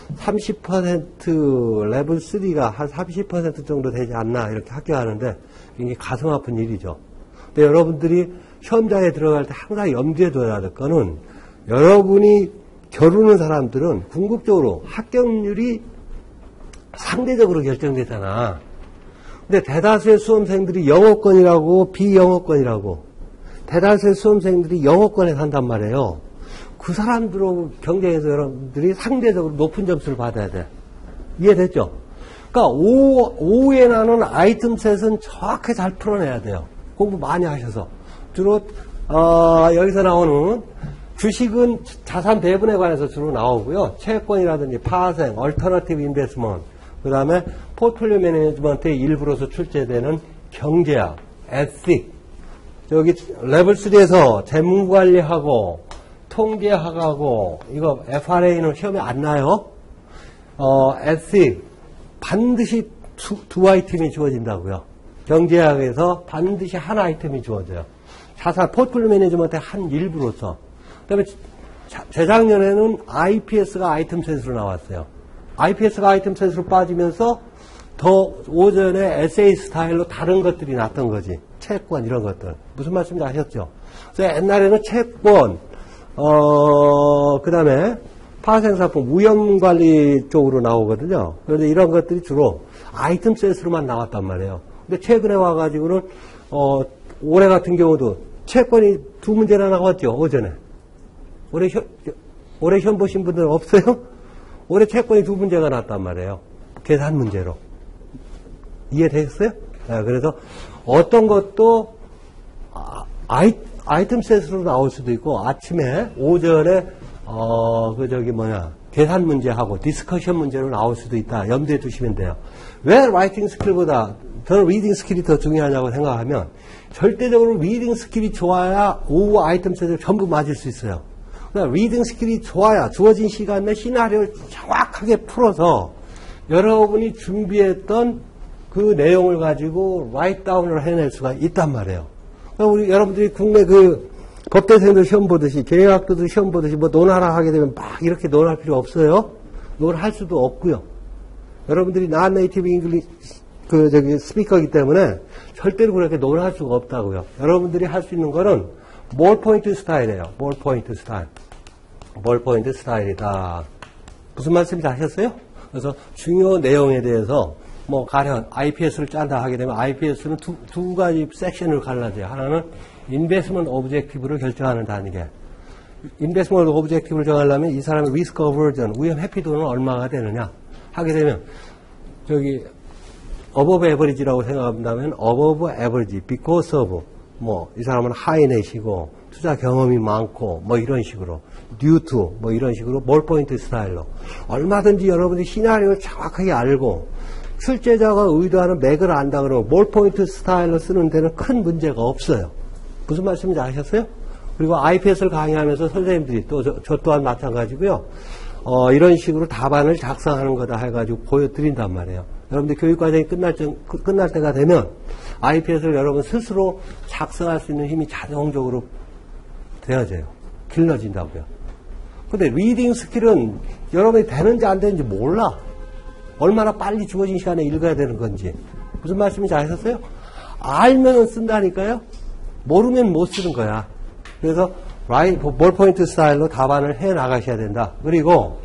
30% 레벨 3가 한 30% 정도 되지 않나 이렇게 합격하는데 굉장히 가슴 아픈 일이죠. 근데 여러분들이 시험장에 들어갈 때 항상 염두에 둬야 될 거는 여러분이 겨루는 사람들은 궁극적으로 합격률이 상대적으로 결정되잖아. 근데 대다수의 수험생들이 영어권이라고 비영어권이라고 대다수의 수험생들이 영어권에 산단 말이에요. 그 사람들하고 경쟁해서 여러분들이 상대적으로 높은 점수를 받아야 돼. 이해됐죠? 그러니까 오후에 나는 아이템 셋은 정확하게 잘 풀어내야 돼요. 공부 많이 하셔서. 주로 여기서 나오는 주식은 자산 배분에 관해서 주로 나오고요. 채권이라든지 파생, 얼터너티브 인베스먼트, 그 다음에 포트폴리오 매니지먼트의 일부로서 출제되는 경제학, 에틱, 여기 레벨 3에서 재무관리하고 통계학하고 이거 FRA는 시험에 안 나요. 에틱 반드시 두 아이템이 주어진다고요. 경제학에서 반드시 한 아이템이 주어져요. 자산 포트폴리오 매니지먼트의 한 일부로서. 그다음에 재작년에는 IPS가 아이템 셋으로 나왔어요. IPS가 아이템 셋으로 빠지면서 더 오전에 에세이 스타일로 다른 것들이 났던 거지. 채권 이런 것들. 무슨 말씀인지 아셨죠? 그래서 옛날에는 채권, 그 다음에 파생상품, 무형관리 쪽으로 나오거든요. 그런데 이런 것들이 주로 아이템 셋으로만 나왔단 말이에요. 근데 최근에 와가지고는, 올해 같은 경우도 채권이 2문제나 나왔죠, 오전에. 올해 시험 보신 분들 없어요? 올해 채권이 2문제가 나왔단 말이에요. 계산 문제로. 이해되셨어요? 네, 그래서 어떤 것도 아이템 셋으로 나올 수도 있고, 아침에, 오전에, 계산 문제하고 디스커션 문제로 나올 수도 있다. 염두에 두시면 돼요. 왜 라이팅 스킬보다 저는 리딩 스킬이 더 중요하냐고 생각하면, 절대적으로 리딩 스킬이 좋아야 오후 아이템 셋을 전부 맞을 수 있어요. 그러니까 리딩 스킬이 좋아야 주어진 시간 내 시나리오를 정확하게 풀어서 여러분이 준비했던 그 내용을 가지고 라이트 다운을 해낼 수가 있단 말이에요. 그러니까 여러분들이 국내 법대생들 시험 보듯이, 경영학도들 시험 보듯이 논하라 하게 되면 막 이렇게 논할 필요 없어요. 논할 수도 없고요. 여러분들이 non-native English, 스피커이기 때문에 절대로 그렇게 논할 수가 없다고요. 여러분들이 할 수 있는 거는 볼 포인트 스타일이에요. 볼 포인트 스타일. 볼 포인트 스타일이다. 무슨 말씀인지 아셨어요? 그래서 중요 내용에 대해서 가령 IPS를 짠다 하게 되면 IPS는 두 가지 섹션을 갈라져요. 하나는 인베스트먼트 오브젝티브를 결정하는 단계. 인베스트먼트 오브젝티브를 정하려면 이 사람의 리스크 어버전, 위험 회피도는 얼마가 되느냐 하게 되면 above average라고 생각한다면 above average, because of 이 사람은 하이넷이고 투자 경험이 많고 이런 식으로 due to 이런 식으로 볼 포인트 스타일로 얼마든지 여러분들이 시나리오를 정확하게 알고 출제자가 의도하는 맥을 안다 그러면 볼 포인트 스타일로 쓰는 데는 큰 문제가 없어요. 무슨 말씀인지 아셨어요? 그리고 IPS를 강의하면서 선생님들이 또 저 또한 마찬가지고요. 이런 식으로 답안을 작성하는 거다 해가지고 보여드린단 말이에요. 여러분들 교육과정이 끝날 때가 되면 IPS를 여러분 스스로 작성할 수 있는 힘이 자동적으로 되어져요. 길러진다고요. 근데 리딩 스킬은 여러분이 되는지 안 되는지 몰라. 얼마나 빨리 주어진 시간에 읽어야 되는 건지. 무슨 말씀인지 아셨어요? 알면은 쓴다니까요? 모르면 못 쓰는 거야. 그래서 볼 포인트 스타일로 답안을 해 나가셔야 된다. 그리고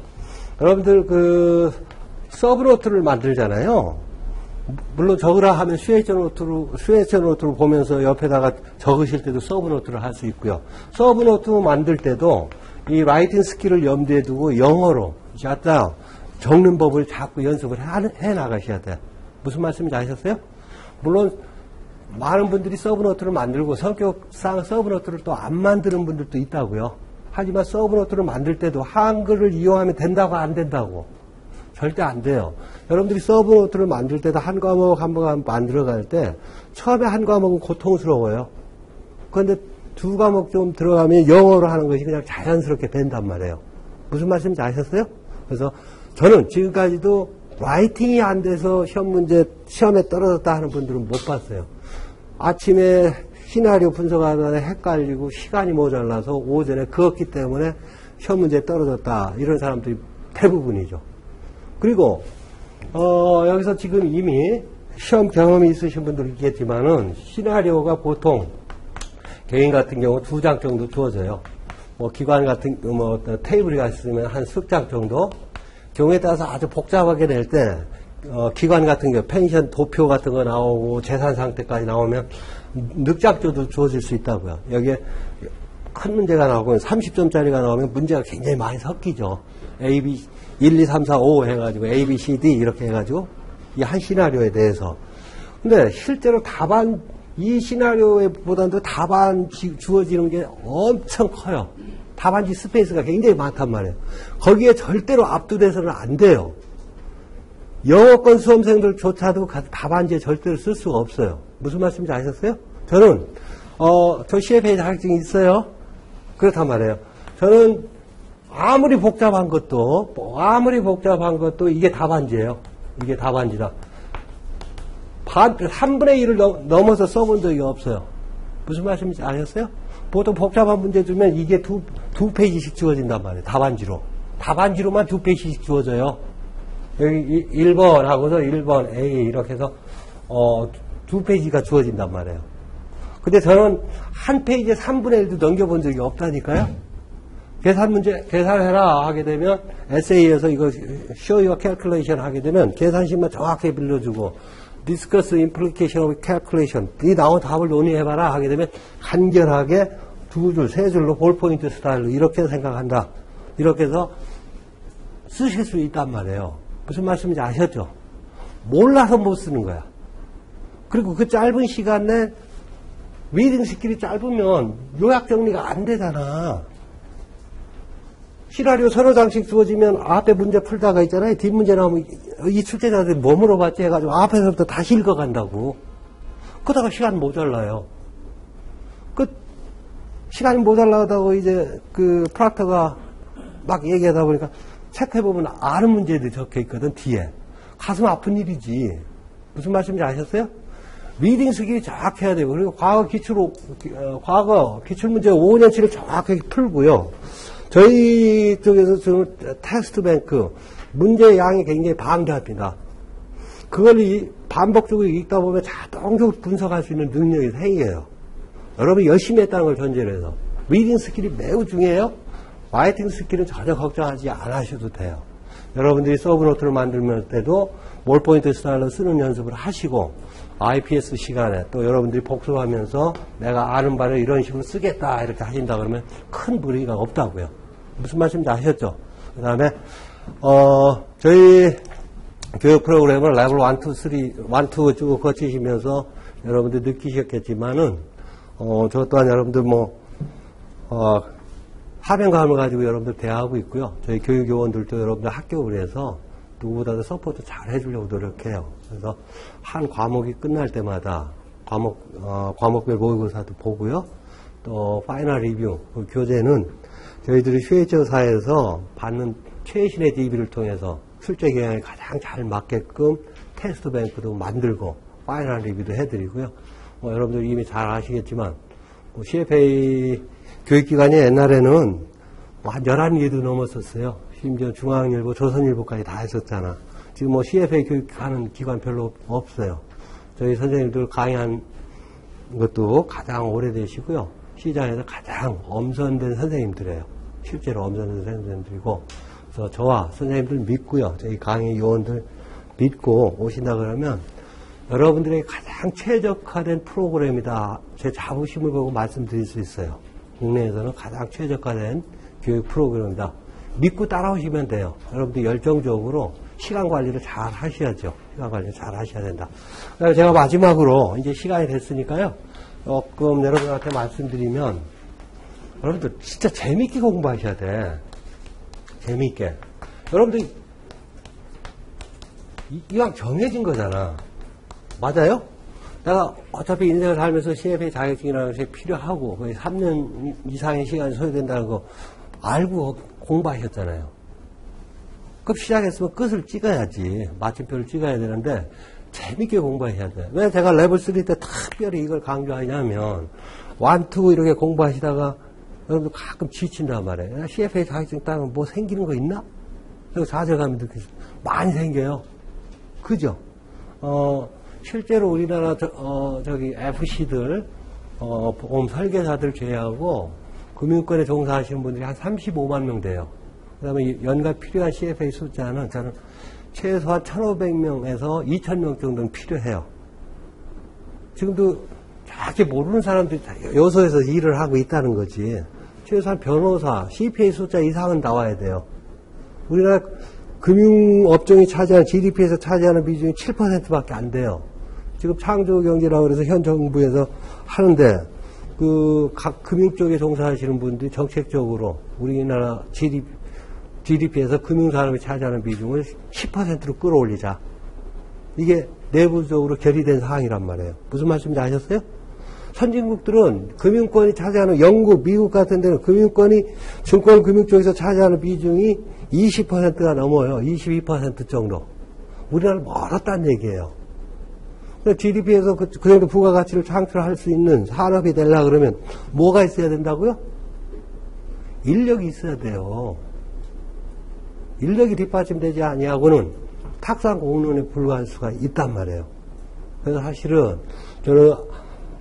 여러분들 서브노트를 만들잖아요. 물론 적으라 하면 슈에이처 노트로 보면서 옆에다가 적으실 때도 서브노트를 할 수 있고요. 서브노트 만들 때도 이 라이팅 스킬을 염두에 두고 영어로 샷다운 적는 법을 자꾸 연습을 해 나가셔야 돼요. 무슨 말씀인지 아셨어요? 물론 많은 분들이 서브노트를 만들고 성격상 서브노트를 또 안 만드는 분들도 있다고요. 하지만 서브노트를 만들 때도 한글을 이용하면 된다고 안 된다고. 절대 안 돼요. 여러분들이 서브노트를 만들 때도 한 과목 한 번 만들어갈 때 처음에 한 과목은 고통스러워요. 그런데 두 과목 좀 들어가면 영어로 하는 것이 그냥 자연스럽게 된단 말이에요. 무슨 말씀인지 아셨어요? 그래서 저는 지금까지도 라이팅이 안 돼서 시험에 떨어졌다 하는 분들은 못 봤어요. 아침에 시나리오 분석하다가 헷갈리고 시간이 모자라서 오전에 그었기 때문에 시험 문제에 떨어졌다. 이런 사람들이 대부분이죠. 그리고 여기서 지금 이미 시험 경험이 있으신 분들이 있겠지만은 시나리오가 보통 개인 같은 경우 2장 정도 주어져요. 기관 같은 테이블이 있으면 한 10장 정도. 경우에 따라서 아주 복잡하게 낼 때 기관 같은 경우 펜션 도표 같은 거 나오고 재산 상태까지 나오면 늑작조도 주어질 수 있다고요. 여기에 큰 문제가 나오고 30점짜리가 나오면 문제가 굉장히 많이 섞이죠. A, B, 1, 2, 3, 4, 5 해가지고 A, B, C, D 이렇게 해가지고 이 한 시나리오에 대해서. 근데 실제로 답안 이 시나리오보다도 답안 주어지는 게 엄청 커요. 답안지 스페이스가 굉장히 많단 말이에요. 거기에 절대로 압도돼서는 안 돼요. 영어권 수험생들조차도 답안지에 절대로 쓸 수가 없어요. 무슨 말씀인지 아셨어요? 저는 저 CFA 자격증이 있어요. 그렇단 말이에요. 저는 아무리 복잡한 것도 이게 답안지예요. 이게 답안지다. 3분의 1을 넘어서 써본 적이 없어요. 무슨 말씀인지 아셨어요? 보통 복잡한 문제 주면 이게 두 페이지씩 주어진단 말이에요. 답안지로. 답안지로만 2페이지씩 주어져요. 여기 1번 하고서 1번 A 이렇게 해서 2페이지가 주어진단 말이에요. 근데 저는 한 페이지에 3분의 1도 넘겨본 적이 없다니까요. 계산해라 하게 되면, 에세이에서 이거, show your calculation 하게 되면, 계산식만 정확하게 빌려주고, discuss implication of calculation. 이 나온 답을 논의해봐라 하게 되면, 간결하게 두 줄, 세 줄로 볼포인트 스타일로 이렇게 생각한다. 이렇게 해서 쓰실 수 있단 말이에요. 무슨 말씀인지 아셨죠? 몰라서 못 쓰는 거야. 그리고 그 짧은 시간 내 리딩 스킬이 짧으면 요약 정리가 안 되잖아. 시나리오 서너 장씩 주어지면 앞에 문제 풀다가 있잖아요. 뒷문제 나오면 이 출제자들이 뭐 물어봤지 해가지고 앞에서부터 다시 읽어간다고. 그러다가 시간 모자라요. 시간이 모자라다고 이제 그 프락터가 막 얘기하다 보니까 체크해보면 아는 문제들이 적혀 있거든, 뒤에. 가슴 아픈 일이지. 무슨 말씀인지 아셨어요? 리딩 스킬이 정확해야 되고, 그리고 과거 기출문제 5년치를 정확하게 풀고요. 저희 쪽에서 지금 텍스트 뱅크, 문제 양이 굉장히 방대합니다. 그걸 반복적으로 읽다 보면 자동적으로 분석할 수 있는 능력이 생겨요. 여러분이 열심히 했다는 걸 전제로 해서. 리딩 스킬이 매우 중요해요. 라이팅 스킬은 전혀 걱정하지 않으셔도 돼요. 여러분들이 서브노트를 만들 때도 몰포인트 스타일로 쓰는 연습을 하시고, IPS 시간에 또 여러분들이 복습하면서 내가 아는 바를 이런 식으로 쓰겠다 이렇게 하신다 그러면 큰 무리가 없다고요. 무슨 말씀인지 아셨죠? 그 다음에 저희 교육 프로그램을 레벨 1, 2 쭉 거치시면서 여러분들 느끼셨겠지만은 저 또한 여러분들 사명감을 가지고 여러분들 대하고 있고요. 저희 교육요원들도 여러분들 합격을 해서 누구보다도 서포트 잘 해주려고 노력해요. 그래서 한 과목이 끝날 때마다 과목별 모의고사도 보고요. 또 파이널 리뷰, 그 교재는 저희들이 슈에이처사에서 받는 최신의 DB를 통해서 출제 경향에 가장 잘 맞게끔 테스트 뱅크도 만들고 파이널 리뷰도 해드리고요. 여러분들 이미 잘 아시겠지만 CFA 교육기관이 옛날에는 한 11개도 넘었었어요. 심지어 중앙일보, 조선일보까지 다 했었잖아. 지금 CFA 교육하는 기관 별로 없어요. 저희 선생님들 강의한 것도 가장 오래되시고요. 시장에서 가장 엄선된 선생님들이에요. 실제로 엄선된 선생님들이고, 그래서 저와 선생님들 믿고요. 저희 강의 요원들 믿고 오신다 그러면 여러분들에게 가장 최적화된 프로그램이다. 제 자부심을 보고 말씀드릴 수 있어요. 국내에서는 가장 최적화된 교육 프로그램이다. 믿고 따라오시면 돼요. 여러분들 열정적으로 시간 관리를 잘 하셔야죠. 시간 관리를 잘 하셔야 된다. 그다음에 제가 마지막으로 이제 시간이 됐으니까요. 조금 여러분한테 말씀드리면 여러분들 진짜 재밌게 공부하셔야 돼. 재밌게. 여러분들 이왕 정해진 거잖아. 맞아요? 내가 어차피 인생을 살면서 CFA 자격증이라는 것이 필요하고 거의 3년 이상의 시간이 소요된다는 거 알고 공부하셨잖아요. 그럼 시작했으면 끝을 찍어야지. 마침표를 찍어야 되는데 재밌게 공부하셔야 돼요. 왜 제가 레벨 3 때 특별히 이걸 강조하냐면 1, 2 이렇게 공부하시다가 여러분들 가끔 지친단 말이에요. CFA 자격증 따면 뭐 생기는 거 있나? 그리고 좌절감이 느껴져요. 많이 생겨요. 그죠? 실제로 우리나라 저기 FC들 보험 설계사들 제외하고 금융권에 종사하시는 분들이 한 35만 명 돼요. 그 다음에 연간 필요한 CFA 숫자는 저는 최소한 1,500명에서 2,000명 정도는 필요해요. 지금도 정확히 모르는 사람들이 요소에서 일을 하고 있다는 거지. 최소한 변호사, CPA 숫자 이상은 나와야 돼요. 우리나라 금융업종이 차지하는 GDP에서 차지하는 비중이 7%밖에 안 돼요. 지금 창조경제라고 해서 현 정부에서 하는데 각 금융 쪽에 종사하시는 분들이 정책적으로 우리나라 GDP에서 금융산업이 차지하는 비중을 10%로 끌어올리자. 이게 내부적으로 결의된 사항이란 말이에요. 무슨 말씀인지 아셨어요? 선진국들은 금융권이 차지하는 영국, 미국 같은 데는 금융권이 증권 금융 쪽에서 차지하는 비중이 20%가 넘어요. 22% 정도. 우리나라는 멀었다는 얘기예요. GDP에서 그 정도 부가가치를 창출할 수 있는 산업이 되려고 그러면 뭐가 있어야 된다고요? 인력이 있어야 돼요. 인력이 뒷받침되지 아니하고는 탁상 공론에 불과할 수가 있단 말이에요. 그래서 사실은 저는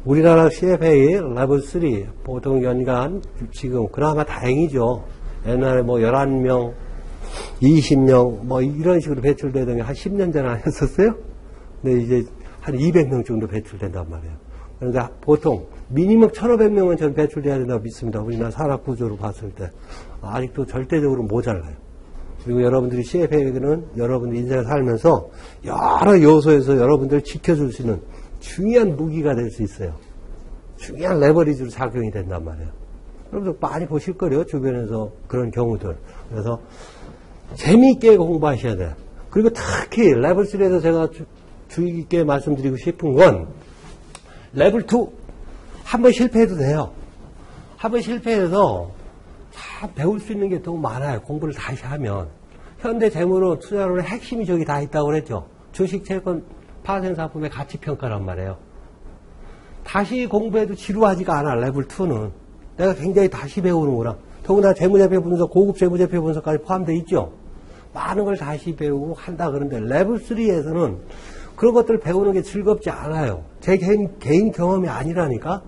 우리나라 CFA 레벨 3 보통 연간 지금 그나마 다행이죠. 옛날에 뭐 11명, 20명 뭐 이런 식으로 배출되던 게 한 10년 전에 아니었었어요? 근데 이제 한 200명 정도 배출된단 말이에요. 그러니까 보통 미니멈 1,500명은 전 배출돼야 된다고 믿습니다. 우리나라 산업 구조로 봤을 때. 아직도 절대적으로 모자라요. 그리고 여러분들이 CFA는 여러분들 인생을 살면서 여러 요소에서 여러분들을 지켜줄 수 있는 중요한 무기가 될 수 있어요. 중요한 레버리지로 작용이 된단 말이에요. 여러분들 많이 보실 거예요. 주변에서 그런 경우들. 그래서 재미있게 공부하셔야 돼요. 그리고 특히 레벨 3에서 제가 주의 깊게 말씀드리고 싶은 건 레벨 2 한번 실패해도 돼요. 한번 실패해서 참 배울 수 있는 게 너무 많아요. 공부를 다시 하면. 현대 재무로 투자론의 핵심이 저기 다 있다고 그랬죠. 주식, 채권, 파생상품의 가치평가란 말이에요. 다시 공부해도 지루하지가 않아, 레벨 2는. 내가 굉장히 다시 배우는구나. 더구나 재무제표 분석, 고급 재무제표 분석까지 포함되어 있죠. 많은 걸 다시 배우고 한다 그러는데 레벨 3에서는 그런 것들을 배우는 게 즐겁지 않아요. 제 개인 경험이 아니라니까.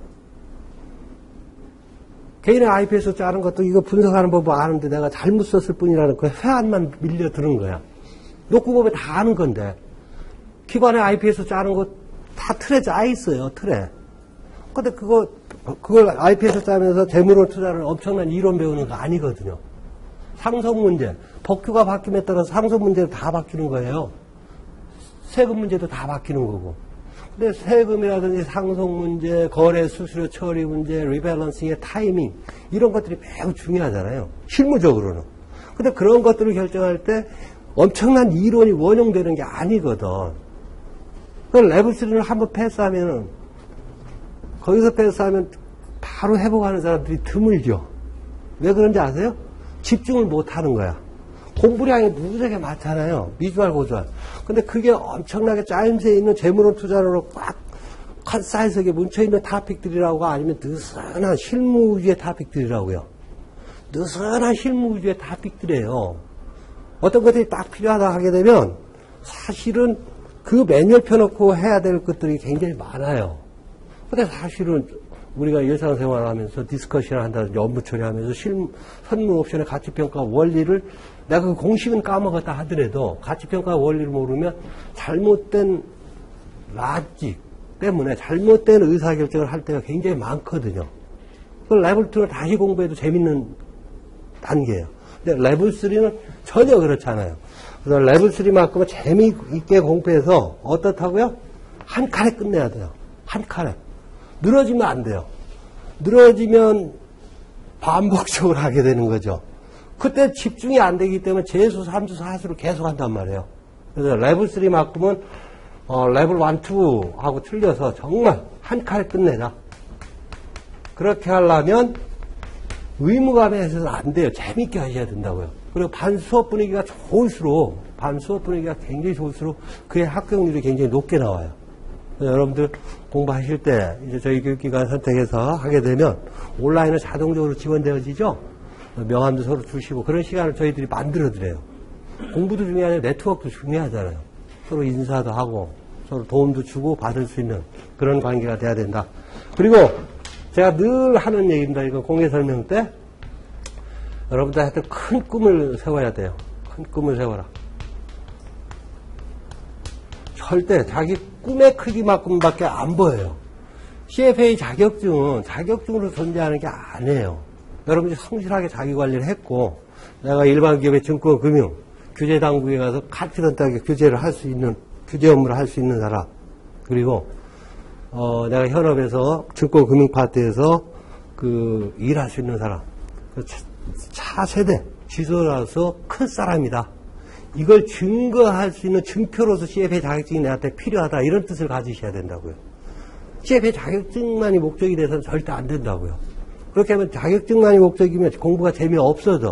개인의 IP에서 짜는 것도 이거 분석하는 법 아는데 내가 잘못 썼을 뿐이라는 그 회한만 밀려드는 거야. 놓고 보면 다 아는 건데. 기관의 IP에서 짜는 거 다 틀에 짜 있어요, 틀에. 근데 그걸 IP에서 짜면서 재물원 투자를 엄청난 이론 배우는 거 아니거든요. 상속 문제, 법규가 바뀜에 따라서 상속 문제도 다 바뀌는 거예요. 세금 문제도 다 바뀌는 거고. 근데 세금이라든지 상속 문제, 거래 수수료 처리 문제, 리밸런싱의 타이밍 이런 것들이 매우 중요하잖아요. 실무적으로는. 근데 그런 것들을 결정할 때 엄청난 이론이 원용되는 게 아니거든. 그 레벨 3를 한번 패스하면은 거기서 패스하면 바로 회복하는 사람들이 드물죠. 왜 그런지 아세요? 집중을 못 하는 거야. 공부량이 무지하게 많잖아요. 미주알, 고주알. 근데 그게 엄청나게 짜임새 있는 재물원 투자로 꽉 컷사이즈하게 뭉쳐있는 토픽들이라고 아니면 느슨한 실무 위주의 토픽들이라고요. 느슨한 실무 위주의 토픽들이에요. 어떤 것들이 딱 필요하다 하게 되면 사실은 그 매뉴얼 펴놓고 해야 될 것들이 굉장히 많아요. 근데 사실은 우리가 일상생활 하면서 디스커션을 한다든지 업무 처리하면서 선물 옵션의 가치평가 원리를 내가 그 공식은 까먹었다 하더라도 가치평가 원리를 모르면 잘못된 라지 때문에 잘못된 의사결정을 할 때가 굉장히 많거든요. 그걸 레벨 2는 다시 공부해도 재밌는 단계예요. 근데 레벨 3는 전혀 그렇잖아요. 그래서 레벨 3만큼은 재미있게 공부해서 어떻다고요? 한 칸에 끝내야 돼요. 한 칸에. 늘어지면 안 돼요. 늘어지면 반복적으로 하게 되는 거죠. 그때 집중이 안 되기 때문에 재수, 삼수, 사수를 계속 한단 말이에요. 그래서 레벨 3만큼은 레벨 1, 2하고 틀려서 정말 한 칸에 끝내자. 그렇게 하려면 의무감에 있어서 안 돼요. 재밌게 하셔야 된다고요. 그리고 반 수업 분위기가 좋을수록, 굉장히 좋을수록 그의 합격률이 굉장히 높게 나와요. 여러분들 공부하실 때 이제 저희 교육기관 선택해서 하게 되면 온라인은 자동적으로 지원되어지죠. 명함도 서로 주시고 그런 시간을 저희들이 만들어드려요. 공부도 중요하지만 네트워크도 중요하잖아요. 서로 인사도 하고 서로 도움도 주고 받을 수 있는 그런 관계가 돼야 된다. 그리고 제가 늘 하는 얘기입니다. 이거 공개 설명 때 여러분들 하여튼 큰 꿈을 세워야 돼요. 큰 꿈을 세워라. 절대 자기 꿈의 크기만큼밖에 안 보여요. CFA 자격증은 자격증으로 존재하는 게 아니에요. 여러분이 성실하게 자기 관리를 했고 내가 일반 기업의 증권, 금융, 규제 당국에 가서 카트런트하게 규제를 할 수 있는 규제 업무를 할 수 있는 사람 그리고 내가 현업에서 증권, 금융 파트에서 일할 수 있는 사람 차세대 지도라서 큰 사람이다. 이걸 증거할 수 있는 증표로서 CFA 자격증이 내한테 필요하다. 이런 뜻을 가지셔야 된다고요. CFA 자격증만이 목적이 돼서는 절대 안 된다고요. 그렇게 하면 자격증만이 목적이면 공부가 재미없어져.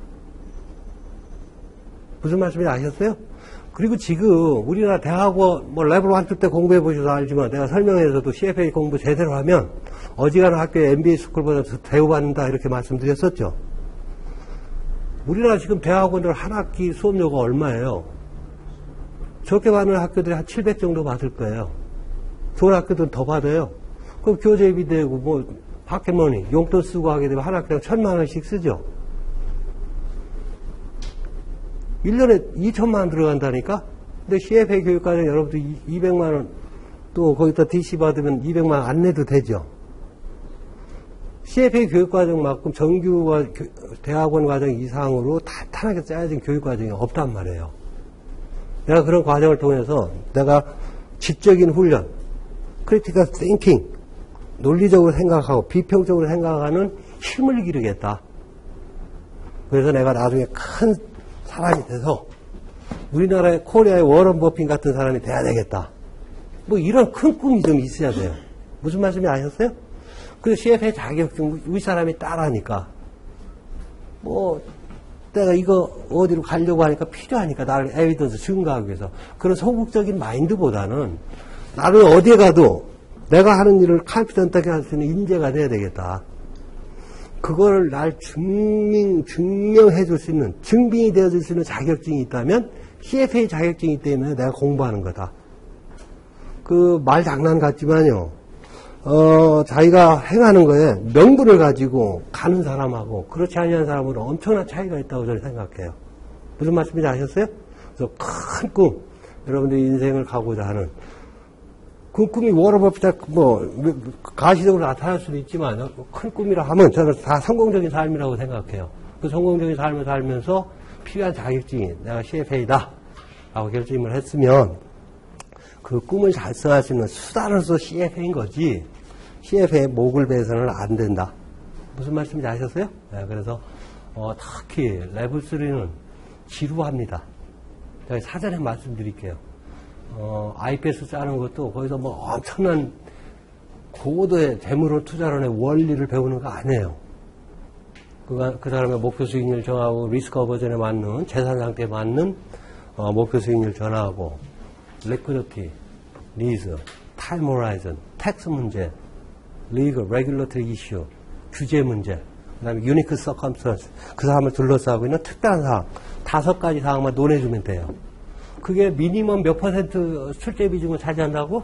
무슨 말씀인지 아셨어요? 그리고 지금 우리나라 대학원 레벨 1, 2 때 공부해 보셔서 알지만 내가 설명에서도 CFA 공부 제대로 하면 어지간한 학교에 MBA 스쿨보다 더 대우받는다 이렇게 말씀드렸었죠. 우리나라 지금 대학원들 한 학기 수업료가 얼마예요? 적게 받는 학교들이 한 700 정도 받을 거예요. 좋은 학교들은 더 받아요. 그 교재비 되고, 뭐, 파켓머니, 용돈 쓰고 하게 되면 하나 그냥 1,000만 원씩 쓰죠. 1년에 2천만 원 들어간다니까? 근데 CFA 교육과정 여러분들 200만 원, 또 거기다 DC 받으면 200만 원 안 내도 되죠. CFA 교육과정만큼 정규 대학원 과정 이상으로 탄탄하게 짜여진 교육과정이 없단 말이에요. 내가 그런 과정을 통해서 내가 지적인 훈련, 크리티컬 띵킹, 논리적으로 생각하고 비평적으로 생각하는 힘을 기르겠다. 그래서 내가 나중에 큰 사람이 돼서 우리나라의 코리아의 워런 버핏 같은 사람이 돼야 되겠다. 뭐 이런 큰 꿈이 좀 있어야 돼요. 무슨 말씀인지 아셨어요? 그래서 CFA 자격증 우리 사람이 따라하니까 뭐 내가 이거 어디로 가려고 하니까 필요하니까 나를 에비던스 증가하기 위해서 그런 소극적인 마인드보다는 나를 어디에 가도 내가 하는 일을 카피던트하게 할 수 있는 인재가 돼야 되겠다. 그거를 날 증명해 줄 수 있는, 증빙이 되어 줄 수 있는 자격증이 있다면 CFA 자격증이 때문에 내가 공부하는 거다. 그 말 장난 같지만요. 자기가 행하는 거에 명분을 가지고 가는 사람하고 그렇지 않은 사람으로 엄청난 차이가 있다고 저는 생각해요. 무슨 말씀인지 아셨어요? 그래서 큰 꿈, 여러분들의 인생을 가고자 하는 그 꿈이 워런 버핏 뭐 가시적으로 나타날 수도 있지만 큰 꿈이라 하면 저는 다 성공적인 삶이라고 생각해요. 그 성공적인 삶을 살면서 필요한 자격증이 내가 CFA다 라고 결심을 했으면 그 꿈을 달성할 수 있는 수단으로서 CFA인 거지 CFA의 목을 베서는 안 된다. 무슨 말씀인지 아셨어요? 네, 그래서 특히 레벨 3는 지루합니다. 제가 사전에 말씀드릴게요. IPS 짜는 것도 거기서 뭐 엄청난 고도의 재물을 투자론의 원리를 배우는 거 아니에요. 그 사람의 목표 수익률 정하고 리스크 어버전에 맞는 재산 상태에 맞는 목표 수익률 전하고 리퀴디티, 니즈, 타임 호라이즌, 텍스 문제, 리거, 레귤러터리 이슈, 규제 문제, 그 다음에 유니크 서컴스턴스, 그 사람을 둘러싸고 있는 특별한 사항, 5가지 사항만 논해주면 돼요. 그게 미니멈 몇 퍼센트 출제 비중을 차지한다고?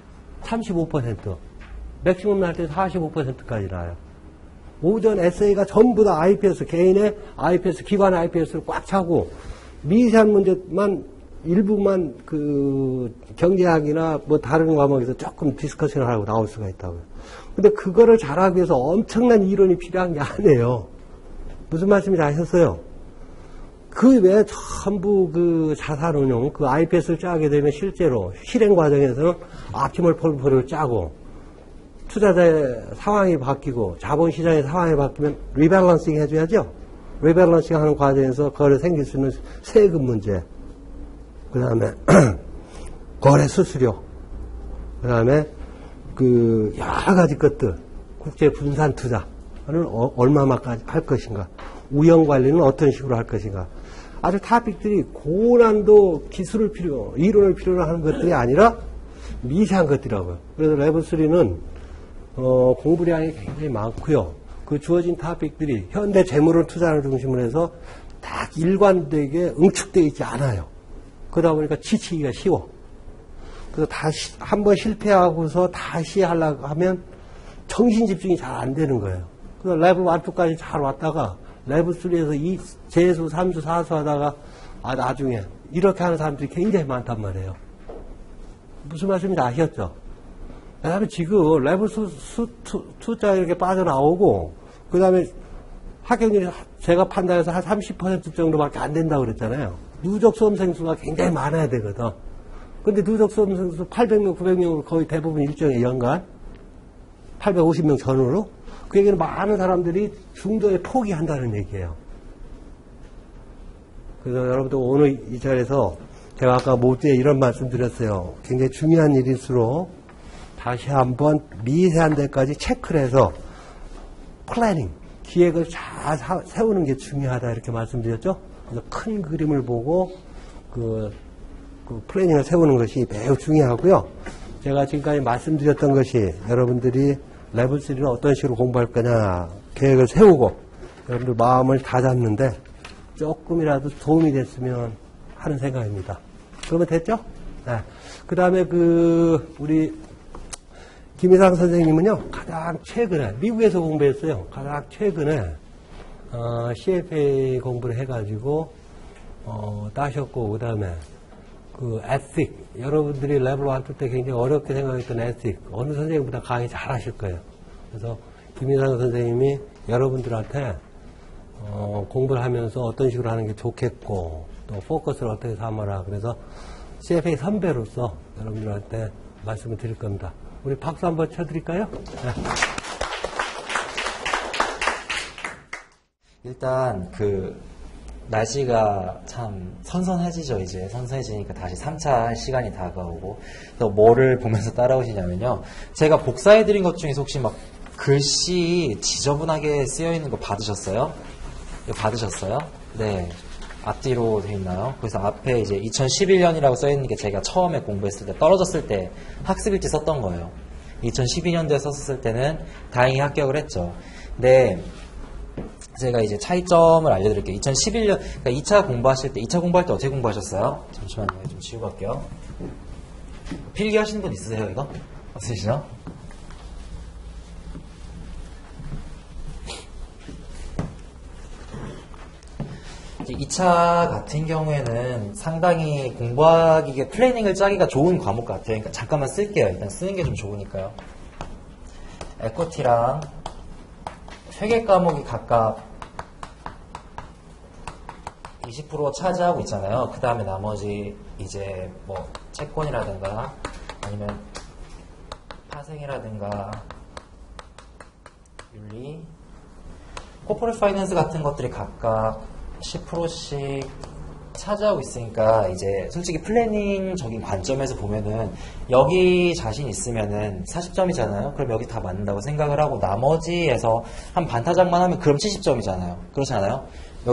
35%. 맥시멈 날 때 45%까지 나와요. 오전 에세이가 전부 다 IPS, 개인의 IPS, 기관의 IPS를 꽉 차고, 미세한 문제만, 일부만 그 경제학이나 뭐 다른 과목에서 조금 디스커션을 하고 나올 수가 있다고요. 근데 그거를 잘하기 위해서 엄청난 이론이 필요한 게 아니에요. 무슨 말씀인지 아셨어요? 그 외에 전부 그 자산운용, 그 IPS를 짜게 되면 실제로 실행 과정에서는 optimal portfolio를 짜고 투자자의 상황이 바뀌고 자본시장의 상황이 바뀌면 리밸런싱 해줘야죠. 리밸런싱 하는 과정에서 거래 생길 수 있는 세금 문제, 그 다음에 거래 수수료, 그 다음에 그 여러 가지 것들, 국제 분산 투자를 얼마만까지 할 것인가, 우영 관리는 어떤 식으로 할 것인가. 아주 토픽들이 고난도 기술을 이론을 필요로 하는 것들이 아니라 미세한 것들이라고요. 그래서 레벨 3는 공부량이 굉장히 많고요. 그 주어진 토픽들이 현대 재물을 투자를 중심으로 해서 딱 일관되게 응축되어 있지 않아요. 그러다 보니까 지치기가 쉬워. 그래서 다시 한번 실패하고서 다시 하려고 하면 정신 집중이 잘 안 되는 거예요. 그래서 레벨 1, 2까지 잘 왔다가 레벨 3에서 재수, 3수, 4수 하다가 나중에 이렇게 하는 사람들이 굉장히 많단 말이에요. 무슨 말씀인지 아셨죠? 왜냐하면 지금 레벨 숫자 이렇게 빠져나오고 그 다음에 합격률이 제가 판단해서 한 30% 정도밖에 안 된다고 그랬잖아요. 누적 수험생 수가 굉장히 많아야 되거든. 근데 누적 수험생 수 800명, 900명으로 거의 대부분 일정의 연간 850명 전후로 그 얘기는 많은 사람들이 중도에 포기한다는 얘기예요. 그래서 여러분들 오늘 이 자리에서 제가 아까 모두에 이런 말씀 드렸어요. 굉장히 중요한 일일수록 다시 한번 미세한 데까지 체크를 해서 플래닝, 기획을 잘 세우는 게 중요하다 이렇게 말씀드렸죠. 그래서 큰 그림을 보고 그 플래닝을 세우는 것이 매우 중요하고요. 제가 지금까지 말씀드렸던 것이 여러분들이 레벨 3는 어떤 식으로 공부할 거냐 계획을 세우고 여러분들 마음을 다잡는데 조금이라도 도움이 됐으면 하는 생각입니다. 그러면 됐죠? 네. 그 다음에 우리 김희상 선생님은요, 가장 최근에, 미국에서 공부했어요. 가장 최근에, CFA 공부를 해가지고, 따셨고, 그 다음에, 그, 에틱. 여러분들이 레벨 1, 2 때 굉장히 어렵게 생각했던 에틱. 어느 선생님보다 강의 잘 하실 거예요. 그래서, 김희상 선생님이 여러분들한테, 공부를 하면서 어떤 식으로 하는 게 좋겠고, 또 포커스를 어떻게 삼아라. 그래서, CFA 선배로서 여러분들한테 말씀을 드릴 겁니다. 우리 박수 한번 쳐드릴까요? 네. 일단 날씨가 참 선선해지죠. 이제 선선해지니까 다시 3차 할 시간이 다가오고 또 뭐를 보면서 따라오시냐면요. 제가 복사해드린 것 중에서 혹시 막 글씨 지저분하게 쓰여있는 거 받으셨어요? 이거 받으셨어요? 네. 앞뒤로 돼 있나요? 그래서 앞에 이제 2011년이라고 써있는 게 제가 처음에 공부했을 때 떨어졌을 때 학습일지 썼던 거예요. 2012년도에 썼을 때는 다행히 합격을 했죠. 근데 제가 이제 차이점을 알려드릴게요. 2011년, 그러니까 2차 공부하실 때, 2차 공부할 때 어떻게 공부하셨어요? 잠시만요. 좀 지우고 갈게요. 필기 하시는 분 있으세요, 이거? 없으시죠? 이제 2차 같은 경우에는 상당히 공부하기에 플래닝을 짜기가 좋은 과목 같아요. 그러니까 잠깐만 쓸게요. 일단 쓰는 게 좀 좋으니까요. 에코티랑 3개 과목이 각각 20% 차지하고 있잖아요. 그 다음에 나머지 이제 뭐 채권이라든가 아니면 파생이라든가 윤리, 코퍼레이트 파이낸스 같은 것들이 각각 10%씩 차지하고 있으니까 이제 솔직히 플래닝적인 관점에서 보면은 여기 자신 있으면은 40점이잖아요. 그럼 여기 다 맞는다고 생각을 하고 나머지에서 한 반타작만 하면 그럼 70점이잖아요. 그렇지 않아요?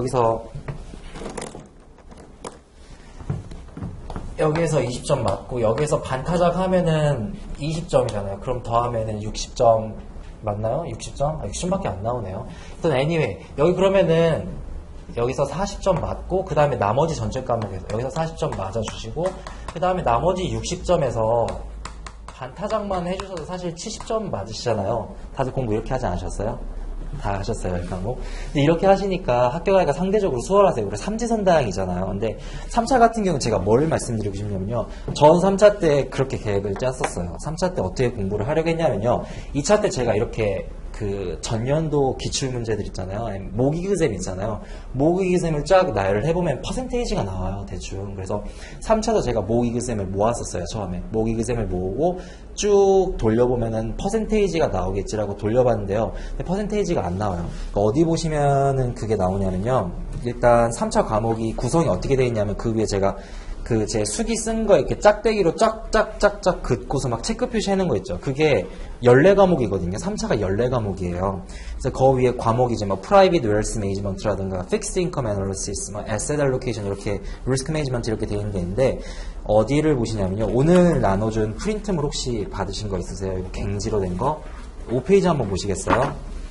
여기에서 20점 맞고 여기에서 반타작 하면은 20점이잖아요. 그럼 더하면은 60점 맞나요? 60점? 60점밖에 안 나오네요. 일단 anyway 여기 그러면은 여기서 40점 맞고 그 다음에 나머지 전체 과목에서 여기서 40점 맞아주시고 그 다음에 나머지 60점에서 반타작만 해주셔도 사실 70점 맞으시잖아요. 다들 공부 이렇게 하지 않으셨어요? 다 하셨어요, 이 과목. 근데 이렇게 하시니까 학교가기가 상대적으로 수월하세요. 우리 삼지선다형이잖아요. 근데 3차 같은 경우는 제가 뭘 말씀드리고 싶냐면요. 전 3차 때 그렇게 계획을 짰었어요. 3차 때 어떻게 공부를 하려고 했냐면요. 2차 때 제가 이렇게 그 전년도 기출문제들 있잖아요. 모의기급셈 있잖아요. 모의기급셈을 쫙 나열을 해보면 퍼센테이지가 나와요. 대충. 그래서 3차도 제가 모의기급셈을 모았었어요. 처음에. 모의기급셈을 모으고 쭉 돌려보면은 퍼센테이지가 나오겠지라고 돌려봤는데요. 근데 퍼센테이지가 안 나와요. 그러니까 어디 보시면은 그게 나오냐면요. 일단 3차 과목이 구성이 어떻게 되어 있냐면 그 위에 제가 그 제 수기 쓴 거 이렇게 짝대기로 쫙쫙쫙쫙 긋고서 막 체크 표시 해놓은 거 있죠. 그게 14과목이거든요. 3차가 14과목이에요. 그래서 그 위에 과목이 이제 뭐 Private Wealth Management라든가 Fixed Income Analysis, 뭐 Asset Allocation 이렇게 Risk Management 이렇게 되어 있는 게 있는데 어디를 보시냐면요. 오늘 나눠준 프린트물 혹시 받으신 거 있으세요? 갱지로 된 거? 5페이지 한번 보시겠어요?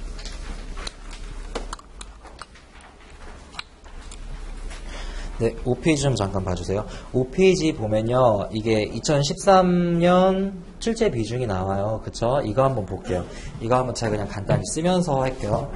네, 5페이지 좀 잠깐 봐주세요. 5페이지 보면요. 이게 2013년 출제 비중이 나와요. 그쵸? 이거 한번 볼게요. 이거 한번 제가 그냥 간단히 쓰면서 할게요.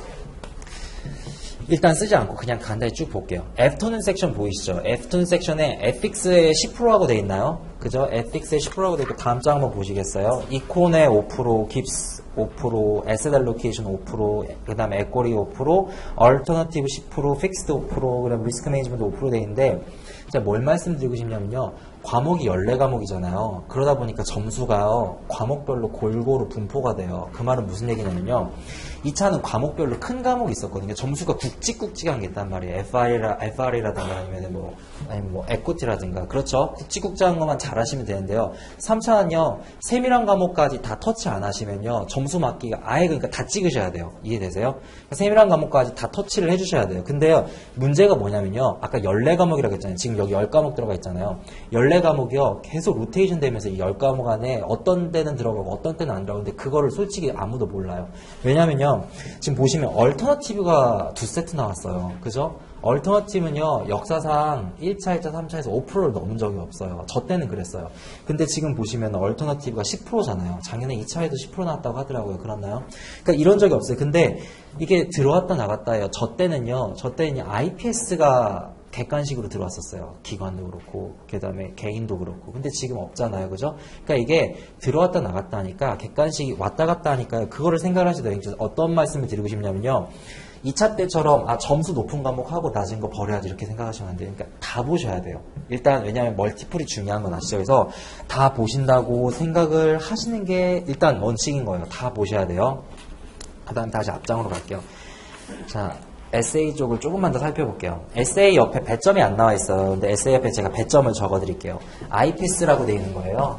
일단 쓰지 않고 그냥 간단히 쭉 볼게요. 애프터눈 섹션 보이시죠? 애프터눈 섹션에 FX에 10%라고 돼 있나요? 그죠? FX에 10%라고 돼 있고 다음 장 한번 보시겠어요? 이콘에 5%, 깁스 5%, 에셋 알로케이션 5%, 그 다음에 에코리 5%, 얼터너티브 10%, 픽스드 5%, 그다음 리스크 매니지먼트 5% 돼 있는데 제가 뭘 말씀드리고 싶냐면요. 과목이 14과목이잖아요. 그러다 보니까 점수가요. 과목별로 골고루 분포가 돼요. 그 말은 무슨 얘기냐면요. 2차는 과목별로 큰 과목이 있었거든요. 점수가 굵직굵직한 게 있단 말이에요. FR이라든가 아니면 뭐 에코티라든가. 그렇죠. 굵직굵직한 것만 잘하시면 되는데요. 3차는요. 세밀한 과목까지 다 터치 안 하시면요. 점수 맞기가 아예 그러니까 다 찍으셔야 돼요. 이해되세요? 세밀한 과목까지 다 터치를 해주셔야 돼요. 근데요. 문제가 뭐냐면요. 아까 14과목이라고 했잖아요. 지금 여기 10과목 들어가 있잖아요. 14과목이요. 계속 로테이션 되면서 이 10과목 안에 어떤 때는 들어가고 어떤 때는 안 들어가는데 그거를 솔직히 아무도 몰라요. 왜냐면요. 지금 보시면 얼터너티브가 2세트 나왔어요. 그죠? 얼터너티브는요, 역사상 1차, 2차, 3차에서 5%를 넘은 적이 없어요. 저 때는 그랬어요. 근데 지금 보시면 얼터너티브가 10%잖아요. 작년에 2차에도 10% 나왔다고 하더라고요. 그렇나요? 그러니까 이런 적이 없어요. 근데 이게 들어왔다 나갔다예요. 저 때는요, IPS가 객관식으로 들어왔었어요. 기관도 그렇고, 그 다음에 개인도 그렇고. 근데 지금 없잖아요. 그죠? 그러니까 이게 들어왔다 나갔다 하니까, 객관식이 왔다 갔다 하니까, 그거를 생각을 하셔야 돼요. 어떤 말씀을 드리고 싶냐면요. 2차 때처럼, 점수 높은 과목 하고 낮은 거 버려야지 이렇게 생각하시면 안 돼요. 그러니까 다 보셔야 돼요. 일단, 왜냐하면 멀티플이 중요한 건 아시죠? 그래서 다 보신다고 생각을 하시는 게 일단 원칙인 거예요. 다 보셔야 돼요. 그 다음 다시 앞장으로 갈게요. 자. 에세이 쪽을 조금만 더 살펴볼게요. 에세이 옆에 배점이 안 나와 있어요. 근데 에세이 옆에 제가 배점을 적어드릴게요. IPS라고 되어 있는 거예요.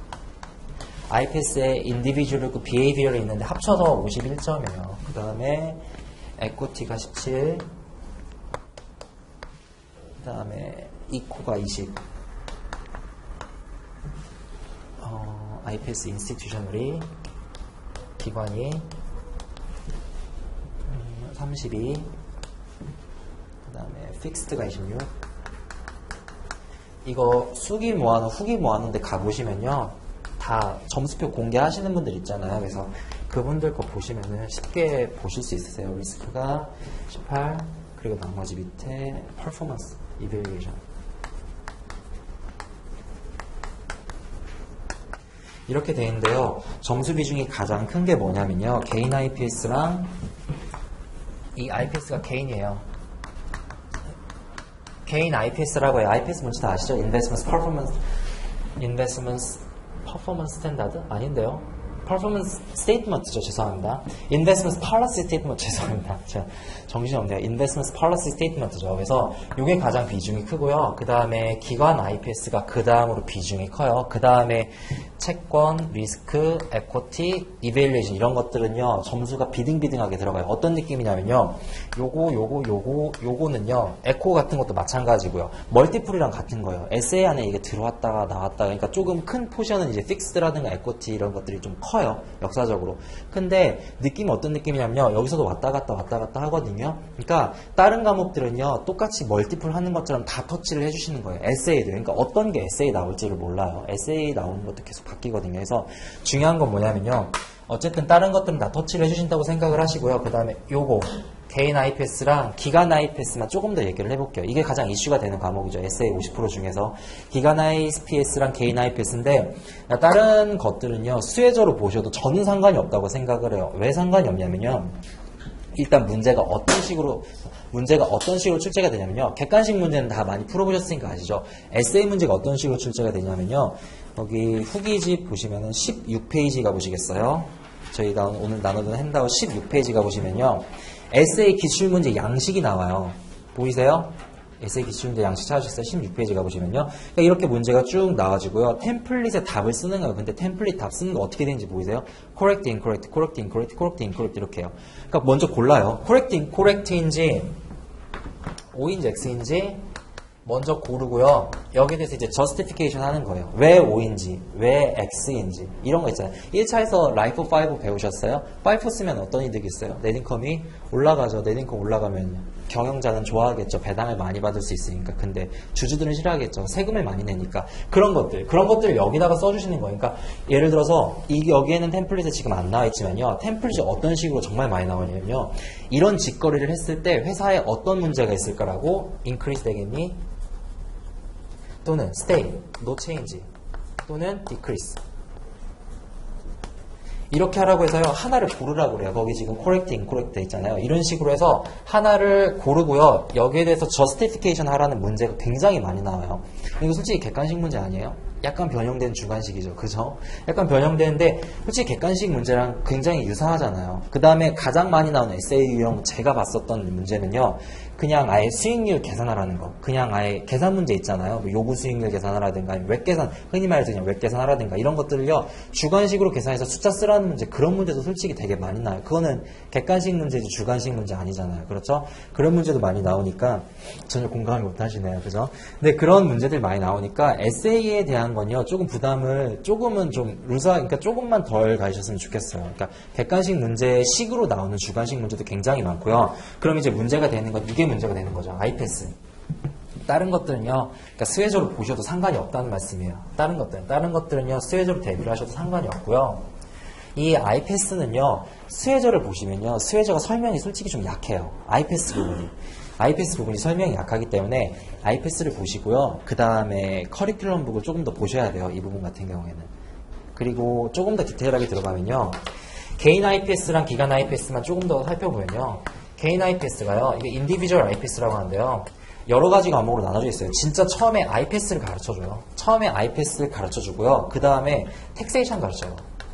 IPS에 individual 있고 behavior이 있는데 합쳐서 51점이에요. 그 다음에 equity가 17, 그 다음에 eco가 20, IPS institutionally 기관이 32, 그 다음에 픽스드가 26. 이거 수기 모아놓은 후기 모아놓은데 가보시면요, 다 점수표 공개하시는 분들 있잖아요. 그래서 그분들 거 보시면은 쉽게 보실 수 있으세요. 리스크가 18, 그리고 나머지 밑에 퍼포먼스 이벨리에이션. 이렇게 돼 있는데요. 점수 비중이 가장 큰 게 뭐냐면요, 개인 IPS랑 이 IPS가 개인이에요. 개인 IPS라고 해요. IPS 뭔지 다 아시죠? Investment Performance Standard? 아닌데요. Performance Statement죠. 죄송합니다. Investment Policy Statement. 죄송합니다. 제가 정신없네요. Investment Policy Statement죠. 그래서 이게 가장 비중이 크고요. 그 다음에 기관 IPS가 그 다음으로 비중이 커요. 그 다음에 채권, 리스크, 에코티, 이벨리에이션 이런 것들은요, 점수가 비등비등하게 들어가요. 어떤 느낌이냐면요, 요거는요, 에코 같은 것도 마찬가지고요. 멀티플이랑 같은 거예요. 에세이 안에 이게 들어왔다가 나왔다가, 그러니까 조금 큰 포션은 이제 픽스드라든가 에코티 이런 것들이 좀 커요. 역사적으로. 근데 느낌이 어떤 느낌이냐면요, 여기서도 왔다 갔다 하거든요. 그러니까 다른 과목들은요, 똑같이 멀티플 하는 것처럼 다 터치를 해주시는 거예요. 에세이도. 그러니까 어떤 게 에세이 나올지를 몰라요. 에세이 나오는 것도 계속 바뀌거든요. 그래서 중요한 건 뭐냐면요, 어쨌든 다른 것들은 다 터치를 해주신다고 생각을 하시고요. 그 다음에 요거 개인 IPS랑 기간 IPS만 조금 더 얘기를 해볼게요. 이게 가장 이슈가 되는 과목이죠. 에세이 50% 중에서 기간 IPS랑 개인 IPS인데, 다른 것들은요, 수혜자로 보셔도 저는 상관이 없다고 생각을 해요. 왜 상관이 없냐면요, 일단 문제가 어떤 식으로 출제가 되냐면요, 객관식 문제는 다 많이 풀어보셨으니까 아시죠? 에세이 문제가 어떤 식으로 출제가 되냐면요, 여기 후기집 보시면은 16페이지 가보시겠어요? 저희가 오늘 나누던 핸드아웃 16페이지 가보시면요, 에세이 기출문제 양식이 나와요. 보이세요? 에세이 기출문제 양식 찾으셨어요? 16페이지 가보시면요. 그러니까 이렇게 문제가 쭉 나와지고요. 템플릿에 답을 쓰는 거예요. 근데 템플릿 답 쓰는 거 어떻게 되는지 보이세요? correct, incorrect, correct, incorrect, correct, incorrect 이렇게 해요. 그러니까 먼저 골라요. correct인지 O인지 X인지 먼저 고르고요. 여기에 대해서 이제 justification 하는 거예요. 왜 O인지, 왜 X인지 이런 거 있잖아요. 1차에서 라이프 5 배우셨어요? 5 쓰면 어떤 이득이 있어요? 넷인컴이 올라가죠. 넷인컴 올라가면 경영자는 좋아하겠죠. 배당을 많이 받을 수 있으니까. 근데 주주들은 싫어하겠죠. 세금을 많이 내니까. 그런 것들을 여기다가 써주시는 거예요. 그러니까 예를 들어서 여기에는 템플릿에 지금 안 나와 있지만요, 템플릿이 어떤 식으로 정말 많이 나오냐면요, 이런 직거래를 했을 때 회사에 어떤 문제가 있을 거라고 increase 되겠니? 또는 stay, no change, 또는 decrease. 이렇게 하라고 해서요, 하나를 고르라고 그래요. 거기 지금 correct, incorrect 돼 있잖아요. 이런 식으로 해서 하나를 고르고요, 여기에 대해서 justification 하라는 문제가 굉장히 많이 나와요. 이거 솔직히 객관식 문제 아니에요? 약간 변형된 주관식이죠. 그죠? 약간 변형되는데 솔직히 객관식 문제랑 굉장히 유사하잖아요. 그 다음에 가장 많이 나오는 에세이 유형 제가 봤었던 문제는요, 그냥 아예 수익률 계산하라는 거. 그냥 아예 계산 문제 있잖아요. 뭐 요구 수익률 계산하라든가, 외 계산, 흔히 말해서 그냥 외 계산하라든가 이런 것들을요, 주관식으로 계산해서 숫자 쓰라는 문제, 그런 문제도 솔직히 되게 많이 나와요. 그거는 객관식 문제지 주관식 문제 아니잖아요. 그렇죠? 그런 문제도 많이 나오니까 전혀 공감을 못 하시네요. 그죠? 근데 그런 문제들 많이 나오니까 에세이에 대한 건요, 조금 부담을 조금은 좀 그러니까 조금만 덜 가지셨으면 좋겠어요. 그러니까 객관식 문제 식으로 나오는 주관식 문제도 굉장히 많고요. 그럼 이제 문제가 되는 건 이게 문제가 되는 거죠. 아이패스. 다른 것들은요, 그러니까 스웨저로 보셔도 상관이 없다는 말씀이에요. 다른 것들은요, 스웨저로 대비를 하셔도 상관이 없고요. 이 아이패스는요, 스웨저를 보시면요, 스웨저가 설명이 솔직히 좀 약해요. 아이패스 부분이 설명이 약하기 때문에 아이패스를 보시고요. 그 다음에 커리큘럼북을 조금 더 보셔야 돼요. 이 부분 같은 경우에는. 그리고 조금 더 디테일하게 들어가면요, 개인 IPS랑 기간 IPS만 조금 더 살펴보면요, 개인 IPS가요, 이게 인디비주얼 IPS라고 하는데요, 여러 가지 과목으로 나눠져 있어요. 진짜 처음에 IPS를 가르쳐줘요. 처음에 IPS를 가르쳐주고요. 그 다음에 텍세이션 가르쳐요.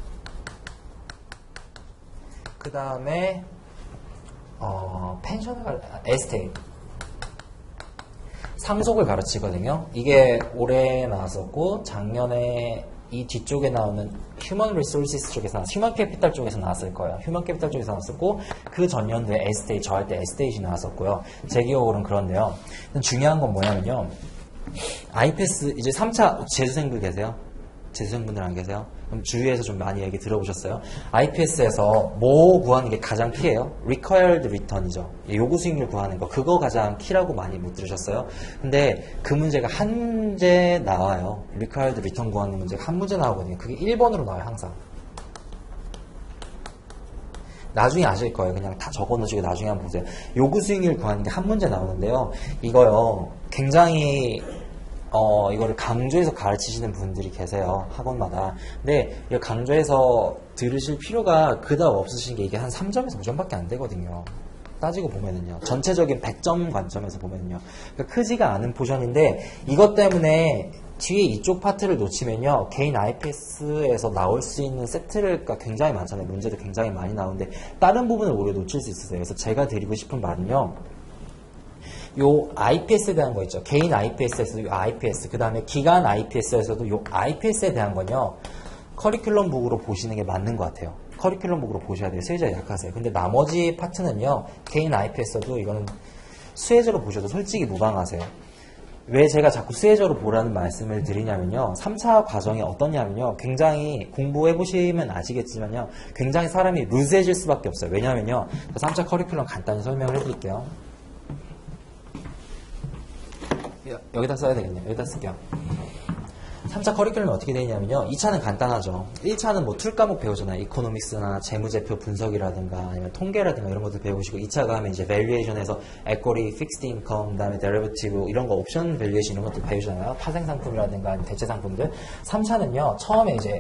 그 다음에 에스테이트, 상속을 가르치거든요. 이게 올해 나왔었고, 작년에 이 뒤쪽에 나오는 휴먼 리소스스 쪽에서, 휴먼 캐피탈 쪽에서 나왔을 거예요. 휴먼 캐피탈 쪽에서 나왔었고, 그 전년도에 에스테이트, 저 할 때 에스테이트이 나왔었고요. 제 기억으로는 그런데요. 중요한 건 뭐냐면요, 아이패스, 이제 3차 재수생들 계세요? 재수생분들 안 계세요? 그럼 주위에서 좀 많이 얘기 들어보셨어요? IPS에서 뭐 구하는 게 가장 키예요? Required Return이죠. 요구 수익률 구하는 거. 그거 가장 키라고 많이 못 들으셨어요? 근데 그 문제가 한 문제 나와요. Required Return 구하는 문제가 한 문제 나오거든요. 그게 1번으로 나와요, 항상. 나중에 아실 거예요. 그냥 다 적어놓으시고 나중에 한번 보세요. 요구 수익률 구하는 게 한 문제 나오는데요. 이거요, 굉장히 이거를 강조해서 가르치시는 분들이 계세요. 학원마다. 근데 이거 강조해서 들으실 필요가 그다지 없으신 게 이게 한 3점에서 5점밖에 안 되거든요. 따지고 보면은요. 전체적인 100점 관점에서 보면은요. 그러니까 크지가 않은 포션인데 이것 때문에 뒤에 이쪽 파트를 놓치면요. 개인 IPS에서 나올 수 있는 세트가 굉장히 많잖아요. 문제도 굉장히 많이 나오는데 다른 부분을 오히려 놓칠 수 있어요. 그래서 제가 드리고 싶은 말은요. 요 IPS에 대한 거 있죠. 개인 IPS에서도 요 IPS, 그 다음에 기간 IPS에서도 요 IPS에 대한 건요, 커리큘럼 북으로 보시는 게 맞는 것 같아요. 커리큘럼 북으로 보셔야 돼요. 스웨저 약하세요. 근데 나머지 파트는요, 개인 IPS에서도 이거는 스웨저로 보셔도 솔직히 무방하세요. 왜 제가 자꾸 스웨저로 보라는 말씀을 드리냐면요, 3차 과정이 어떠냐면요, 굉장히 공부해보시면 아시겠지만요, 굉장히 사람이 루즈해질 수밖에 없어요. 왜냐면요, 3차 커리큘럼 간단히 설명을 해드릴게요. 여기다 써야 되겠네요. 여기다 쓸게요. 3차 커리큘럼이 어떻게 되냐면요. 2차는 간단하죠. 1차는 뭐 툴 과목 배우잖아요. 이코노믹스나 재무제표 분석이라든가 아니면 통계라든가 이런 것들 배우시고, 2차가 하면 이제 밸류에이션에서 에쿼리, 픽스드 인컴, 그다음에 데리버티브 이런 거 옵션 밸류에이션 이런 것들 배우잖아요. 파생 상품이라든가 아니면 대체 상품들. 3차는요. 처음에 이제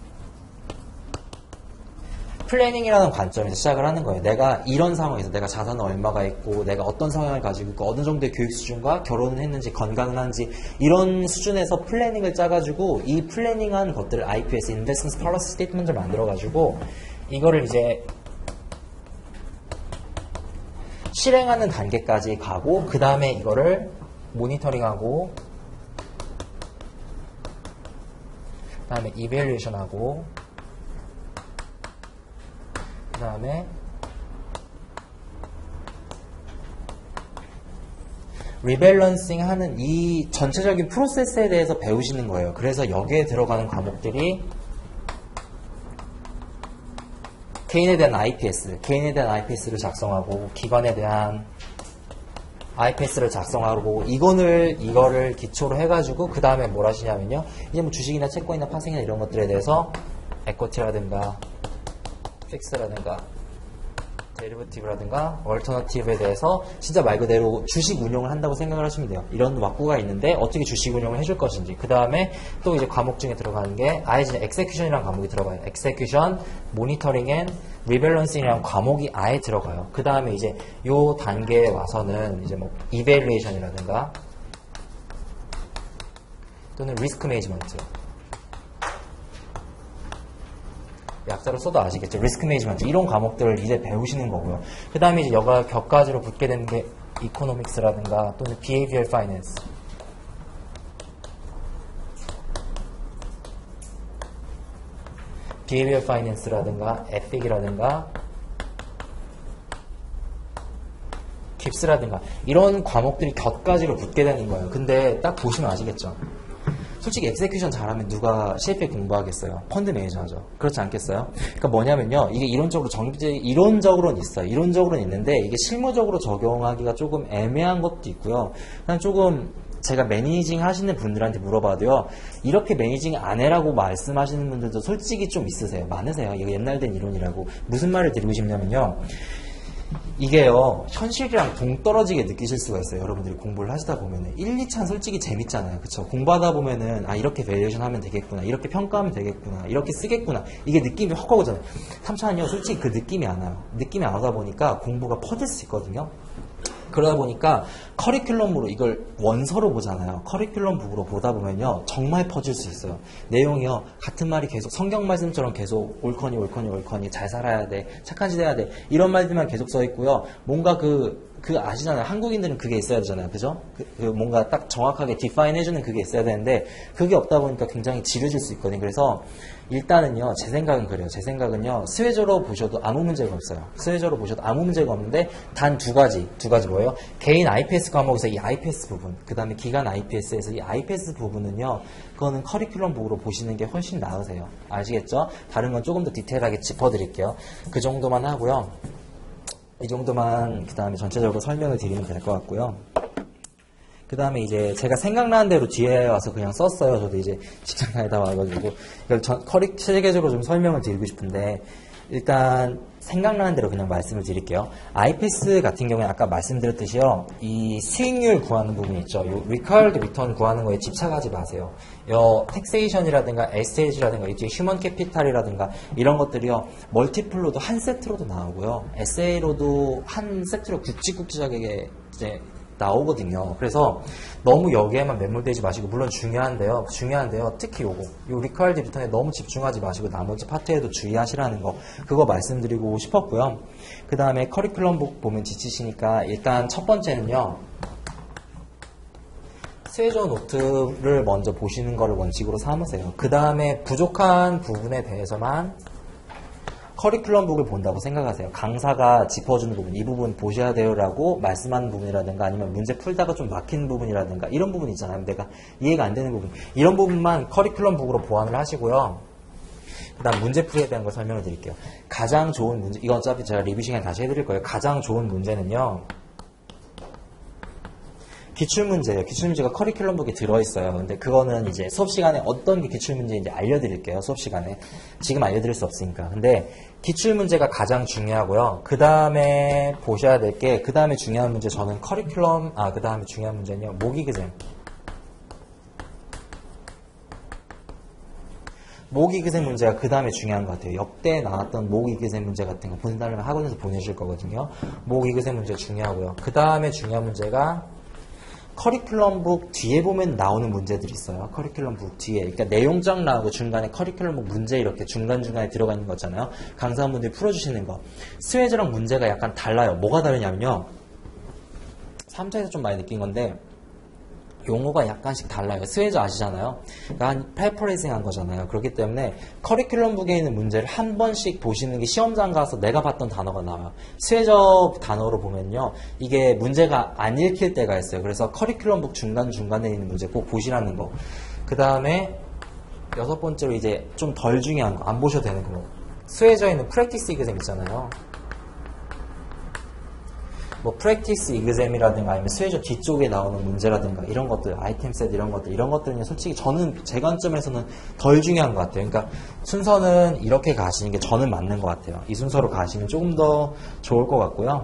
플래닝이라는 관점에서 시작을 하는 거예요. 내가 이런 상황에서 내가 자산은 얼마가 있고 내가 어떤 성향을 가지고 있고 어느 정도의 교육 수준과 결혼을 했는지 건강을 하는지 이런 수준에서 플래닝을 짜가지고 이 플래닝한 것들을 IPS, Investment Policy Statement을 만들어가지고 이거를 이제 실행하는 단계까지 가고 그 다음에 이거를 모니터링하고 그 다음에 이밸류에이션하고 그 다음에 리밸런싱 하는 이 전체적인 프로세스에 대해서 배우시는 거예요. 그래서 여기에 들어가는 과목들이 개인에 대한 IPS, 개인에 대한 IPS를 작성하고 기관에 대한 IPS를 작성하고 이거를 기초로 해가지고 그 다음에 뭘 하시냐면요. 이제 뭐 주식이나 채권이나 파생이나 이런 것들에 대해서 에쿼티라든가 픽스라든가 데리버티브라든가 얼터너티브에 대해서 진짜 말 그대로 주식 운용을 한다고 생각을 하시면 돼요. 이런 왁구가 있는데 어떻게 주식 운용을 해줄 것인지. 그 다음에 또 이제 과목 중에 들어가는 게 아예 이제 엑세큐션이라는 과목이 들어가요. 엑세큐션, 모니터링 앤 리밸런싱이라는 과목이 아예 들어가요. 그 다음에 이제 요 단계에 와서는 이제 뭐 이밸루에이션이라든가 또는 리스크 매니지먼트, 약자로 써도 아시겠죠? 리스크 매니지먼트 이런 과목들을 이제 배우시는 거고요. 그 다음에 이제 여가 격가지로 붙게 되는 게 이코노믹스라든가 또는 비헤이비얼 파이낸스, 비헤이비얼 파이낸스라든가 에픽이라든가 깁스라든가 이런 과목들이 격가지로 붙게 되는 거예요. 근데 딱 보시면 아시겠죠? 솔직히 엑세큐션 잘하면 누가 CFA 공부하겠어요? 펀드 매니저 하죠. 그렇지 않겠어요? 그러니까 뭐냐면요. 이게 이론적으로는 있어요. 이론적으로는 있는데 이게 실무적으로 적용하기가 조금 애매한 것도 있고요. 그냥 조금 제가 매니징 하시는 분들한테 물어봐도요. 이렇게 매니징 안 해라고 말씀하시는 분들도 솔직히 좀 있으세요. 많으세요. 이거 옛날 된 이론이라고. 무슨 말을 드리고 싶냐면요. 이게요, 현실이랑 동떨어지게 느끼실 수가 있어요. 여러분들이 공부를 하시다 보면은. 1, 2차는 솔직히 재밌잖아요. 그쵸? 공부하다 보면은, 아, 이렇게 밸류에이션 하면 되겠구나. 이렇게 평가하면 되겠구나. 이렇게 쓰겠구나. 이게 느낌이 확 오잖아요. 3차는요, 솔직히 그 느낌이 안 와요. 느낌이 안 오다 보니까 공부가 퍼질 수 있거든요. 그러다 보니까 커리큘럼으로 이걸 원서로 보잖아요. 커리큘럼북으로 보다 보면요. 정말 퍼질 수 있어요. 내용이요. 같은 말이 계속 성경 말씀처럼 계속 옳거니 잘 살아야 돼. 착한 짓 해야 돼. 이런 말들만 계속 써 있고요. 뭔가 그 아시잖아요. 한국인들은 그게 있어야 되잖아요. 그죠? 뭔가 딱 정확하게 디파인 해주는 그게 있어야 되는데 그게 없다 보니까 굉장히 지루해질 수 있거든요. 그래서 일단은요. 제 생각은 그래요. 제 생각은요. 스웨저로 보셔도 아무 문제가 없어요. 스웨저로 보셔도 아무 문제가 없는데 단 두 가지 뭐예요? 개인 IPS 과목에서 이 IPS 부분, 그 다음에 기간 IPS에서 이 IPS 부분은요. 그거는 커리큘럼북으로 보시는 게 훨씬 나으세요. 아시겠죠? 다른 건 조금 더 디테일하게 짚어드릴게요. 그 정도만 하고요. 이 정도만 그 다음에 전체적으로 설명을 드리면 될 것 같고요. 그 다음에 이제 제가 생각나는 대로 뒤에 와서 그냥 썼어요. 저도 이제 직장 다니다 와가지고 이걸 체계적으로 좀 설명을 드리고 싶은데 일단 생각나는 대로 그냥 말씀을 드릴게요. IPS 같은 경우에 아까 말씀드렸듯이요. 이 수익률 구하는 부분이 있죠. 요 Required Return 구하는 거에 집착하지 마세요. 요 텍세이션이라든가 SH라든가 이제 휴먼 캐피탈이라든가 이런 것들이요. 멀티플로도 한 세트로도 나오고요. SA로도 한 세트로 굵직굵직하게 이제 나오거든요. 그래서 너무 여기에만 매몰되지 마시고 물론 중요한데요. 특히 요 Required Return에 너무 집중하지 마시고 나머지 파트에도 주의하시라는 거 그거 말씀드리고 싶었고요. 그 다음에 커리큘럼북 보면 지치시니까 일단 첫 번째는요. 스웨저 노트를 먼저 보시는 거를 원칙으로 삼으세요. 그 다음에 부족한 부분에 대해서만 커리큘럼북을 본다고 생각하세요. 강사가 짚어주는 부분, 이 부분 보셔야 돼요라고 말씀하는 부분이라든가 아니면 문제 풀다가 좀 막힌 부분이라든가 이런 부분 있잖아요. 내가 이해가 안 되는 부분. 이런 부분만 커리큘럼북으로 보완을 하시고요. 그 다음 문제풀이에 대한 걸 설명을 드릴게요. 가장 좋은 문제, 이건 어차피 제가 리뷰 시간에 다시 해드릴 거예요. 가장 좋은 문제는요. 기출문제예요. 기출문제가 커리큘럼북에 들어있어요. 근데 그거는 이제 수업시간에 어떤 게 기출문제인지 알려드릴게요. 수업시간에. 지금 알려드릴 수 없으니까. 근데 기출문제가 가장 중요하고요. 그 다음에 보셔야 될 게, 그 다음에 중요한 문제, 저는 그 다음에 중요한 문제는요. 모기그셈. 모기그셈 문제가 그 다음에 중요한 것 같아요. 역대 나왔던 모기그셈 문제 같은 거 보낸다면 학원에서 보내실 거거든요. 모기그셈 문제 중요하고요. 그 다음에 중요한 문제가 커리큘럼북 뒤에 보면 나오는 문제들이 있어요. 커리큘럼북 뒤에. 그러니까 내용장 나오고 중간에 커리큘럼북 문제 이렇게 중간중간에 들어가 있는 거잖아요. 강사분들이 풀어주시는 거. 스웨저랑 문제가 약간 달라요. 뭐가 다르냐면요. 3차에서 좀 많이 느낀 건데 용어가 약간씩 달라요. 스웨저 아시잖아요. 그러니까 한 패러프레이징 한 거잖아요. 그렇기 때문에 커리큘럼북에 있는 문제를 한 번씩 보시는 게 시험장 가서 내가 봤던 단어가 나와요. 스웨저 단어로 보면요. 이게 문제가 안 읽힐 때가 있어요. 그래서 커리큘럼북 중간중간에 있는 문제 꼭 보시라는 거. 그 다음에 6번째로 이제 좀 덜 중요한 거. 안 보셔도 되는 거. 스웨저에 있는 프랙티스 이그셈 있잖아요. 뭐 프랙티스 이그셈이라든가 아니면 스웨저 뒤쪽에 나오는 문제라든가 이런 것들, 아이템셋 이런 것들은 솔직히 저는 제 관점에서는 덜 중요한 것 같아요. 그러니까 순서는 이렇게 가시는 게 저는 맞는 것 같아요. 이 순서로 가시면 조금 더 좋을 것 같고요.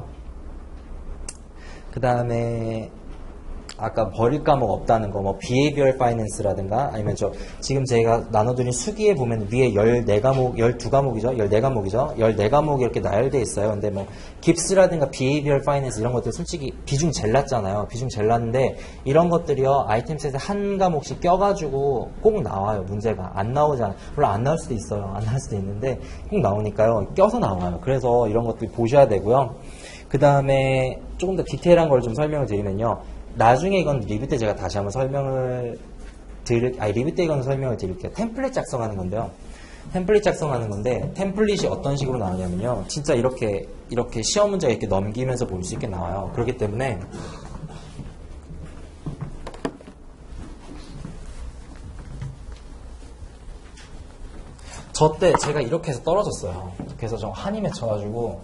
그 다음에 아까 버릴 과목 없다는 거, 뭐 behavioral finance라든가 아니면 지금 제가 나눠드린 수기에 보면 위에 12과목이죠. 14과목이 이렇게 나열되어 있어요. 근데 뭐 깁스라든가 behavioral finance 이런 것들 솔직히 비중 제일 낮잖아요. 비중 제일 낮은데 이런 것들이요. 아이템셋에 한 과목씩 껴가지고 꼭 나와요. 문제가 안 나오잖아요. 물론 안 나올 수도 있어요. 안 나올 수도 있는데 꼭 나오니까요. 껴서 나와요. 그래서 이런 것들 보셔야 되고요. 그 다음에 조금 더 디테일한 걸 좀 설명을 드리면요. 나중에 이건 리뷰 때 제가 다시 한번 리뷰 때 이건 설명을 드릴게요. 템플릿 작성하는 건데요. 템플릿이 어떤 식으로 나오냐면요. 진짜 이렇게 시험 문제 이렇게 넘기면서 볼 수 있게 나와요. 그렇기 때문에 저 때 제가 이렇게 해서 떨어졌어요. 그래서 좀 한이 맺혀가지고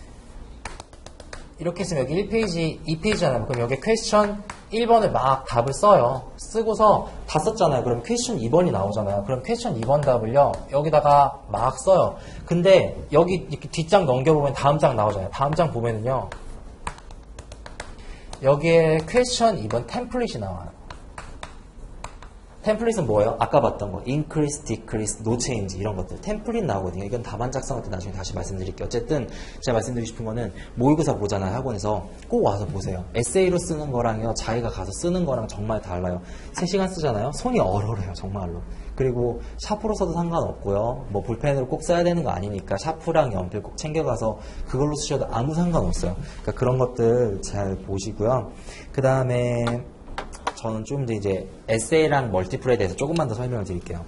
이렇게 했으면 여기 1페이지, 2페이지잖아요. 그럼 여기 퀘스천 1번을 막 답을 써요. 쓰고서 다 썼잖아요. 그럼 퀘스천 2번이 나오잖아요. 그럼 퀘스천 2번 답을요, 여기다가 막 써요. 근데 여기 이렇게 뒷장 넘겨보면 다음 장 나오잖아요. 다음 장 보면은요, 여기에 퀘스천 2번 템플릿이 나와요. 템플릿은 뭐예요? 아까 봤던 거 increase, decrease, no change 이런 것들 템플릿 나오거든요. 이건 답안 작성할 때 나중에 다시 말씀드릴게요. 어쨌든 제가 말씀드리고 싶은 거는 모의고사 보잖아요. 학원에서 꼭 와서 보세요. 에세이로 쓰는 거랑요, 자기가 가서 쓰는 거랑 정말 달라요. 3시간 쓰잖아요. 손이 얼얼해요. 정말로. 그리고 샤프로 써도 상관없고요. 뭐 볼펜으로 꼭 써야 되는 거 아니니까 샤프랑 연필 꼭 챙겨가서 그걸로 쓰셔도 아무 상관없어요. 그러니까 그런 것들 잘 보시고요. 그 다음에 저는 좀 더 이제 에세이랑 멀티플에 대해서 조금만 더 설명을 드릴게요.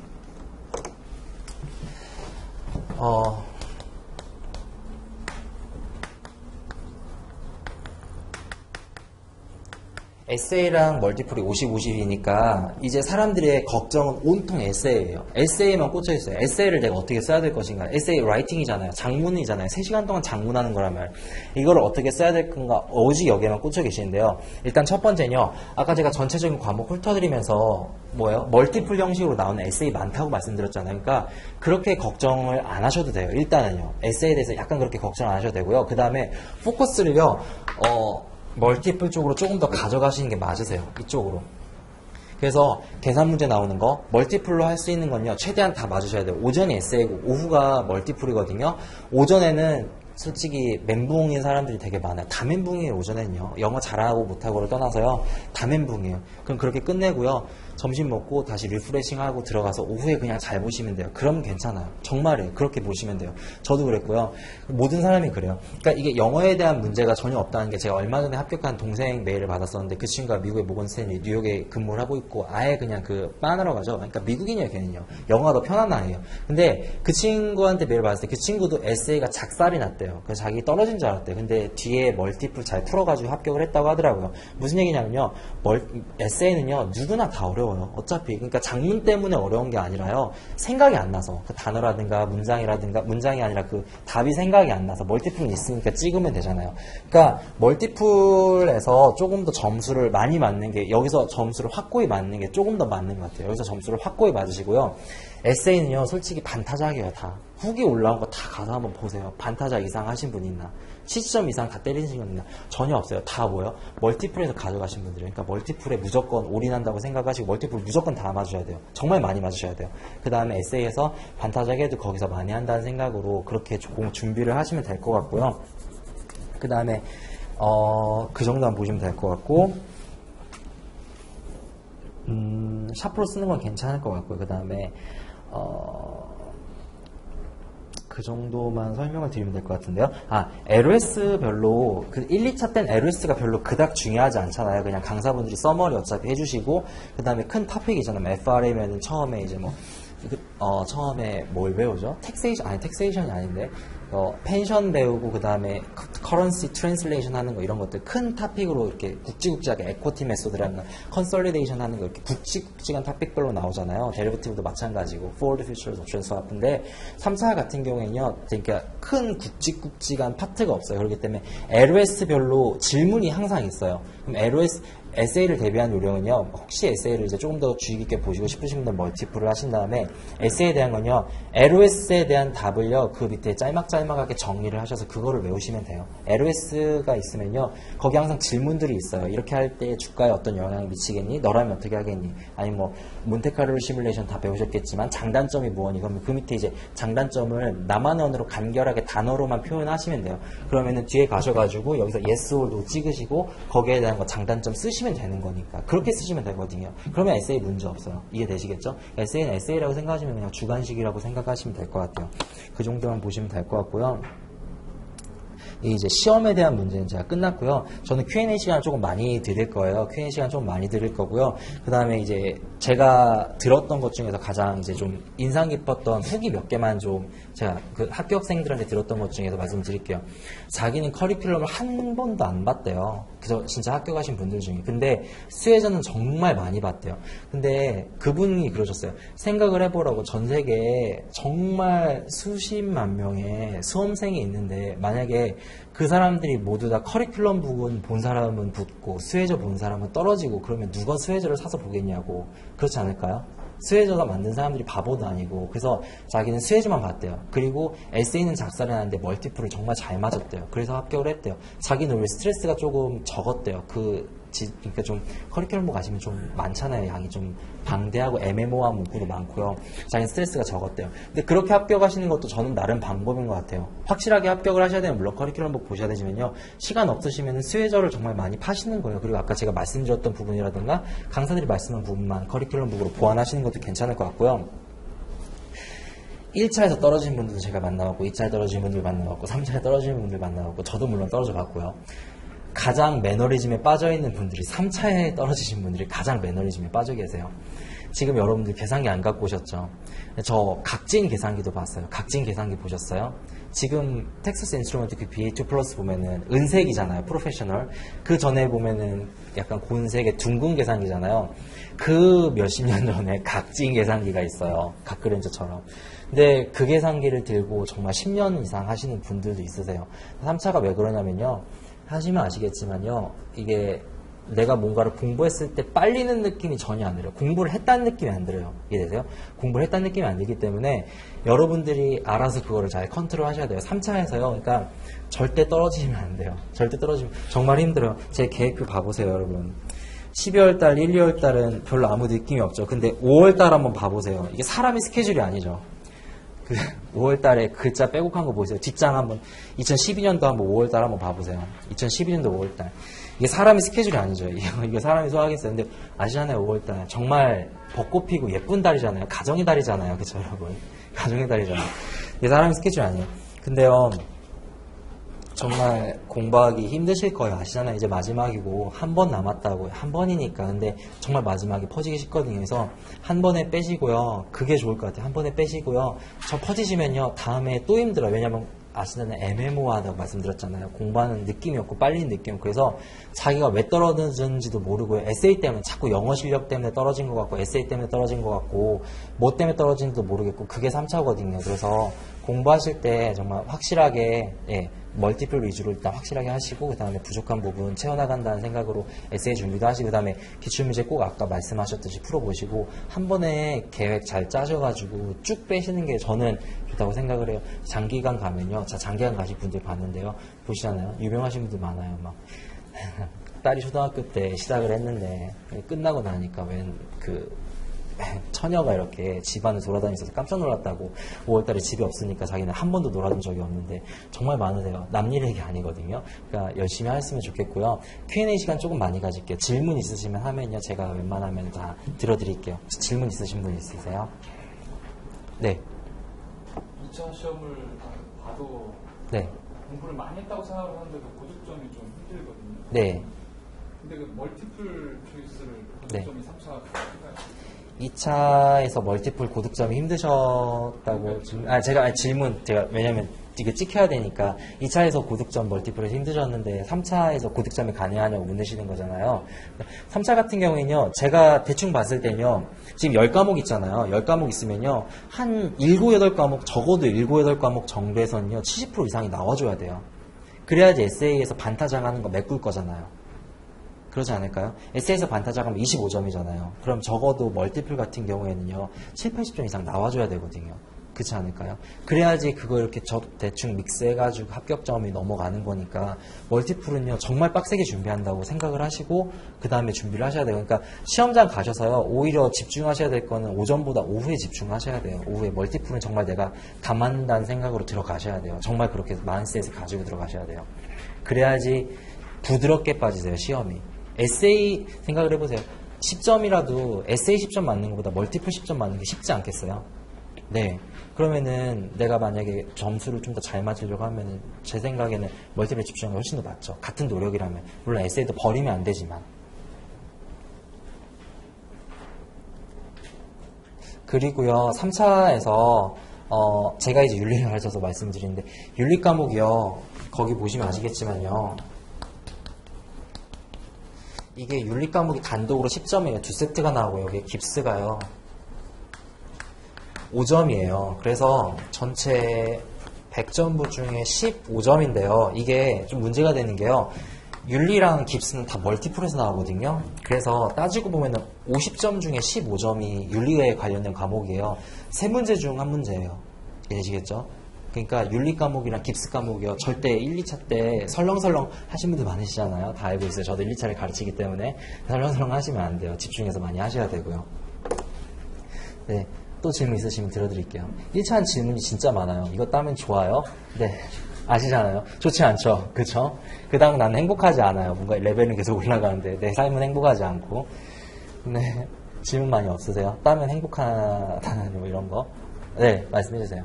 에세이랑 멀티플이 50, 50이니까 이제 사람들의 걱정은 온통 에세이예요. 에세이만 꽂혀있어요. 에세이를 내가 어떻게 써야 될 것인가. 에세이 라이팅이잖아요. 장문이잖아요. 3시간 동안 장문하는 거라면 이거를 어떻게 써야 될 건가 오직 여기에만 꽂혀 계시는데요. 일단 첫 번째는요. 아까 제가 전체적인 과목 훑어드리면서 뭐예요? 멀티플 형식으로 나오는 에세이 많다고 말씀드렸잖아요. 그러니까 그렇게 걱정을 안 하셔도 돼요. 일단은요. 에세이에 대해서 약간 그렇게 걱정 안 하셔도 되고요. 그 다음에 포커스를요. 멀티플 쪽으로 조금 더 가져가시는 게 맞으세요. 이쪽으로. 그래서 계산 문제 나오는 거 멀티플로 할 수 있는 건요, 최대한 다 맞으셔야 돼요. 오전이 에세이고 오후가 멀티플이거든요. 오전에는 솔직히 멘붕인 사람들이 되게 많아요. 다 멘붕이에요. 오전에는요. 영어 잘하고 못하고를 떠나서요. 다 멘붕이에요. 그럼 그렇게 끝내고요. 점심 먹고 다시 리프레싱하고 들어가서 오후에 그냥 잘 보시면 돼요. 그러면 괜찮아요. 정말이에요. 그렇게 보시면 돼요. 저도 그랬고요. 모든 사람이 그래요. 그러니까 이게 영어에 대한 문제가 전혀 없다는 게, 제가 얼마 전에 합격한 동생 메일을 받았었는데 그 친구가 미국의 모건 스탠리 뉴욕에 근무를 하고 있고 아예 그냥 그 빠느러 가죠. 그러니까 미국인이에요. 걔는요. 영어가 더 편한 아이예요. 근데 그 친구한테 메일 받았을 때 그 친구도 에세이가 작살이 났대요. 그래서 자기 떨어진 줄 알았대요. 근데 뒤에 멀티플 잘 풀어가지고 합격을 했다고 하더라고요. 무슨 얘기냐면요. 에세이는요. 누구나 다 어려워요. 어차피. 그러니까 장문 때문에 어려운 게 아니라요. 생각이 안 나서. 그 단어라든가 문장이라든가, 문장이 아니라 그 답이 생각이 안 나서 멀티플은 있으니까 찍으면 되잖아요. 그러니까 멀티플에서 조금 더 점수를 많이 맞는 게, 여기서 점수를 확고히 맞는 게 조금 더 맞는 것 같아요. 여기서 점수를 확고히 맞으시고요. 에세이는요. 솔직히 반타작이에요. 다. 후기 올라온 거 다 가서 한번 보세요. 반타작 이상 하신 분 있나? 70점 이상 다 때리신 분 있나? 전혀 없어요. 다 뭐예요? 멀티플에서 가져가신 분들이에요. 그러니까 멀티플에 무조건 올인한다고 생각하시고 멀티플 무조건 다 맞으셔야 돼요. 정말 많이 맞으셔야 돼요. 그 다음에 에세이에서 반타작해도 거기서 많이 한다는 생각으로 그렇게 준비를 하시면 될 것 같고요. 그 다음에 그 정도만 보시면 될 것 같고, 샤프로 쓰는 건 괜찮을 것 같고요. 그 다음에 그 정도만 설명을 드리면 될 것 같은데요. LOS 별로, 그 1, 2차 땐 LOS가 별로 그닥 중요하지 않잖아요. 그냥 강사분들이 서머리 어차피 해주시고, 그 다음에 큰 토픽이잖아요. FRA면은 처음에 이제 처음에 뭘 배우죠? 텍세이션이 아닌데, 펜션 배우고, 그 다음에 커런시 트랜슬레이션 하는 거, 이런 것들 큰 토픽으로 이렇게 굵직굵직하게 에코티 메소드라는 컨솔리데이션 하는 거 이렇게 굵직굵직한 토픽별로 나오잖아요. 데리버티브도 마찬가지고, forward, futures, option swap인데 3차 같은 경우에는요, 그러니까 큰 굵직굵직한 파트가 없어요. 그렇기 때문에 LOS별로 질문이 항상 있어요. 그럼 에세이를 대비한 요령은요, 혹시 에세이를 이제 조금 더 주의 깊게 보시고 싶으신 분들 멀티플을 하신 다음에, 에세이에 대한 건요, LOS에 대한 답을요, 그 밑에 짤막짤막하게 정리를 하셔서 그거를 외우시면 돼요. LOS가 있으면요, 거기 항상 질문들이 있어요. 이렇게 할 때 주가에 어떤 영향을 미치겠니? 너라면 어떻게 하겠니? 아니면 뭐 몬테카를로 시뮬레이션 다 배우셨겠지만 장단점이 뭐니? 그러면 그 밑에 이제 장단점을 나만의 언어로 간결하게 단어로만 표현하시면 돼요. 그러면은 뒤에 가셔가지고 여기서 yes or no 찍으시고 거기에 대한 거 장단점 쓰시면 되는 거니까 그렇게 쓰시면 되거든요. 그러면 에세이 문제 없어요. 이해되시겠죠? 에세이는 에세이라고 생각하시면 그냥 주관식이라고 생각하시면 될 것 같아요. 그 정도만 보시면 될 것 같고요. 이제 시험에 대한 문제는 제가 끝났고요. 저는 Q&A 시간 조금 많이 드릴 거예요. Q&A 시간 좀 많이 드릴 거고요. 그 다음에 이제 제가 들었던 것 중에서 가장 이제 좀 인상 깊었던 후기 몇 개만 좀 제가 그 학교 학생들한테 들었던 것 중에서 말씀드릴게요. 자기는 커리큘럼을 한 번도 안 봤대요. 그래서 진짜 학교 가신 분들 중에. 근데 수혜자는 정말 많이 봤대요. 근데 그분이 그러셨어요. 생각을 해보라고 전 세계에 정말 수십만 명의 수험생이 있는데 만약에 그 사람들이 모두 다 커리큘럼 부분 본 사람은 붙고 수혜자 본 사람은 떨어지고 그러면 누가 수혜자를 사서 보겠냐고. 그렇지 않을까요? 수혜자가 만든 사람들이 바보도 아니고. 그래서 자기는 수혜자만 봤대요. 그리고 에세이는 작사를 하는데 멀티플을 정말 잘 맞았대요. 그래서 합격을 했대요. 자기는 왜 스트레스가 조금 적었대요. 그러니까 좀 커리큘럼 가시면 좀 많잖아요. 양이 좀 방대하고 애매모호한 문구도 많고요. 자기는 스트레스가 적었대요. 근데 그렇게 합격하시는 것도 저는 나름 방법인 것 같아요. 확실하게 합격을 하셔야 되면 물론 커리큘럼북 보셔야 되지만요. 시간 없으시면 수혜자를 정말 많이 파시는 거예요. 그리고 아까 제가 말씀드렸던 부분이라든가 강사들이 말씀한 부분만 커리큘럼북으로 보완하시는 것도 괜찮을 것 같고요. 1차에서 떨어진 분들도 제가 만나봤고 2차에 떨어진 분들 만나봤고 3차에 떨어진 분들 만나봤고 저도 물론 떨어져 봤고요. 가장 매너리즘에 빠져있는 분들이 3차에 떨어지신 분들이 가장 매너리즘에 빠져 계세요. 지금 여러분들 계산기 안 갖고 오셨죠? 저 각진 계산기도 봤어요. 각진 계산기 보셨어요? 지금 텍사스 인스트루먼트 그 BA2 플러스 보면은 은색이잖아요. 프로페셔널. 그 전에 보면은 약간 곤색의 둥근 계산기잖아요. 그 몇십 년 전에 각진 계산기가 있어요. 각그랜저처럼. 근데 그 계산기를 들고 정말 10년 이상 하시는 분들도 있으세요. 3차가 왜 그러냐면요. 하시면 아시겠지만요. 이게 내가 뭔가를 공부했을 때 빨리는 느낌이 전혀 안 들어요. 공부를 했다는 느낌이 안 들어요. 이해되세요? 공부를 했다는 느낌이 안 들기 때문에 여러분들이 알아서 그거를 잘 컨트롤 하셔야 돼요. 3차에서요. 그러니까 절대 떨어지시면 안 돼요. 절대 떨어지면 정말 힘들어요. 제 계획표 봐보세요, 여러분. 12월달, 1, 2월달은 별로 아무 느낌이 없죠. 근데 5월달 한번 봐보세요. 이게 사람의 스케줄이 아니죠. 5월달에 글자 빼곡한 거 보세요. 뒷장 한번 2012년도 한번 5월달 한번 봐보세요. 2012년도 5월달 이게 사람의 스케줄이 아니죠. 이게 사람이 소화하겠어요. 근데 아시잖아요. 5월달 정말 벚꽃 피고 예쁜 달이잖아요. 가정의 달이잖아요. 그쵸 여러분? 가정의 달이잖아요. 이게 사람의 스케줄이 아니에요. 근데요 정말 공부하기 힘드실 거예요. 아시잖아요. 이제 마지막이고 한 번 남았다고. 한 번이니까. 근데 정말 마지막이 퍼지기 쉽거든요. 그래서 한 번에 빼시고요. 그게 좋을 것 같아요. 한 번에 빼시고요. 저 퍼지시면요. 다음에 또 힘들어요. 왜냐면 아시잖아요. 애매모호하다고 말씀드렸잖아요. 공부하는 느낌이 없고 빨리는 느낌이 없고. 그래서 자기가 왜 떨어졌는지도 모르고요. 에세이 때문에 자꾸 영어 실력 때문에 떨어진 것 같고 에세이 때문에 떨어진 것 같고 뭐 때문에 떨어진지도 모르겠고 그게 3차거든요. 그래서 공부하실 때 정말 확실하게 멀티플 위주로 일단 확실하게 하시고 그 다음에 부족한 부분 채워나간다는 생각으로 에세이 준비도 하시고 그 다음에 기출문제 꼭 아까 말씀하셨듯이 풀어보시고 한 번에 계획 잘 짜셔가지고 쭉 빼시는 게 저는 좋다고 생각을 해요. 장기간 가면요. 자 장기간 가신 분들 봤는데요. 보시잖아요. 유명하신 분들 많아요. 막 딸이 초등학교 때 시작을 했는데 끝나고 나니까 처녀가 이렇게 집안을 돌아다니면서 깜짝 놀랐다고 5월달에 집이 없으니까 자기는 한 번도 놀아준 적이 없는데 정말 많으세요. 남일 얘기 아니거든요. 그러니까 열심히 하셨으면 좋겠고요. Q&A 시간 조금 많이 가질게요. 질문 있으시면 하면요. 제가 웬만하면 다 들어드릴게요. 질문 있으신 분 있으세요? 네. 2차 시험을 봐도 네. 공부를 많이 했다고 생각을 하는데도 고득점이 좀 힘들거든요. 네. 근데 그 멀티플 초이스를 네. 고득점이 3차가 될까요? 2차에서 멀티플 고득점이 힘드셨다고 질문 왜냐면 이게 찍혀야 되니까 2차에서 고득점 멀티플에서 힘드셨는데 3차에서 고득점이 가능하냐고 묻으시는 거잖아요. 3차 같은 경우에는요. 제가 대충 봤을 때는요. 지금 10과목 있잖아요. 10과목 있으면요. 한 7, 8과목 적어도 7, 8과목 정도에서는요. 70% 이상이 나와줘야 돼요. 그래야지 에세이에서 반타작하는 거 메꿀 거잖아요. 그러지 않을까요? 에세이에서 반타작하면 25점이잖아요. 그럼 적어도 멀티플 같은 경우에는요. 7, 80점 이상 나와줘야 되거든요. 그렇지 않을까요? 그래야지 그거 이렇게 대충 믹스해가지고 합격점이 넘어가는 거니까 멀티플은요. 정말 빡세게 준비한다고 생각을 하시고 그 다음에 준비를 하셔야 돼요. 그러니까 시험장 가셔서요. 오히려 집중하셔야 될 거는 오전보다 오후에 집중하셔야 돼요. 오후에 멀티플은 정말 내가 다 맞는다는 생각으로 들어가셔야 돼요. 정말 그렇게 마인드셋을 가지고 들어가셔야 돼요. 그래야지 부드럽게 빠지세요. 시험이. 에세이 생각을 해보세요. 10점이라도 에세이 10점 맞는 것보다 멀티플 10점 맞는 게 쉽지 않겠어요? 네. 그러면은 내가 만약에 점수를 좀 더 잘 맞으려고 하면은 제 생각에는 멀티플에 집중하는 게 훨씬 더 낫죠. 같은 노력이라면. 물론 에세이도 버리면 안 되지만. 그리고요, 3차에서 제가 이제 윤리를 가르쳐서 말씀드리는데 윤리 과목이요. 거기 보시면 아시겠지만요. 이게 윤리 과목이 단독으로 10점이에요. 2세트가 나오고 여기 깁스가요. 5점이에요. 그래서 전체 100점부 중에 15점인데요. 이게 좀 문제가 되는 게요. 윤리랑 깁스는 다 멀티플에서 나오거든요. 그래서 따지고 보면은 50점 중에 15점이 윤리에 관련된 과목이에요. 세 문제 중 한 문제예요. 이해되시겠죠? 그러니까 윤리 과목이랑 깁스 과목이요. 절대 1, 2차 때 설렁설렁 하신 분들 많으시잖아요. 다 알고 있어요. 저도 1, 2차를 가르치기 때문에 설렁설렁 하시면 안 돼요. 집중해서 많이 하셔야 되고요. 네. 또 질문 있으시면 들어드릴게요. 1차는 질문이 진짜 많아요. 이거 따면 좋아요? 네. 아시잖아요. 좋지 않죠? 그쵸? 그 다음 나는 행복하지 않아요. 뭔가 레벨은 계속 올라가는데 내 삶은 행복하지 않고. 네. 질문 많이 없으세요? 따면 행복하다는 뭐 이런 거? 네. 말씀해주세요.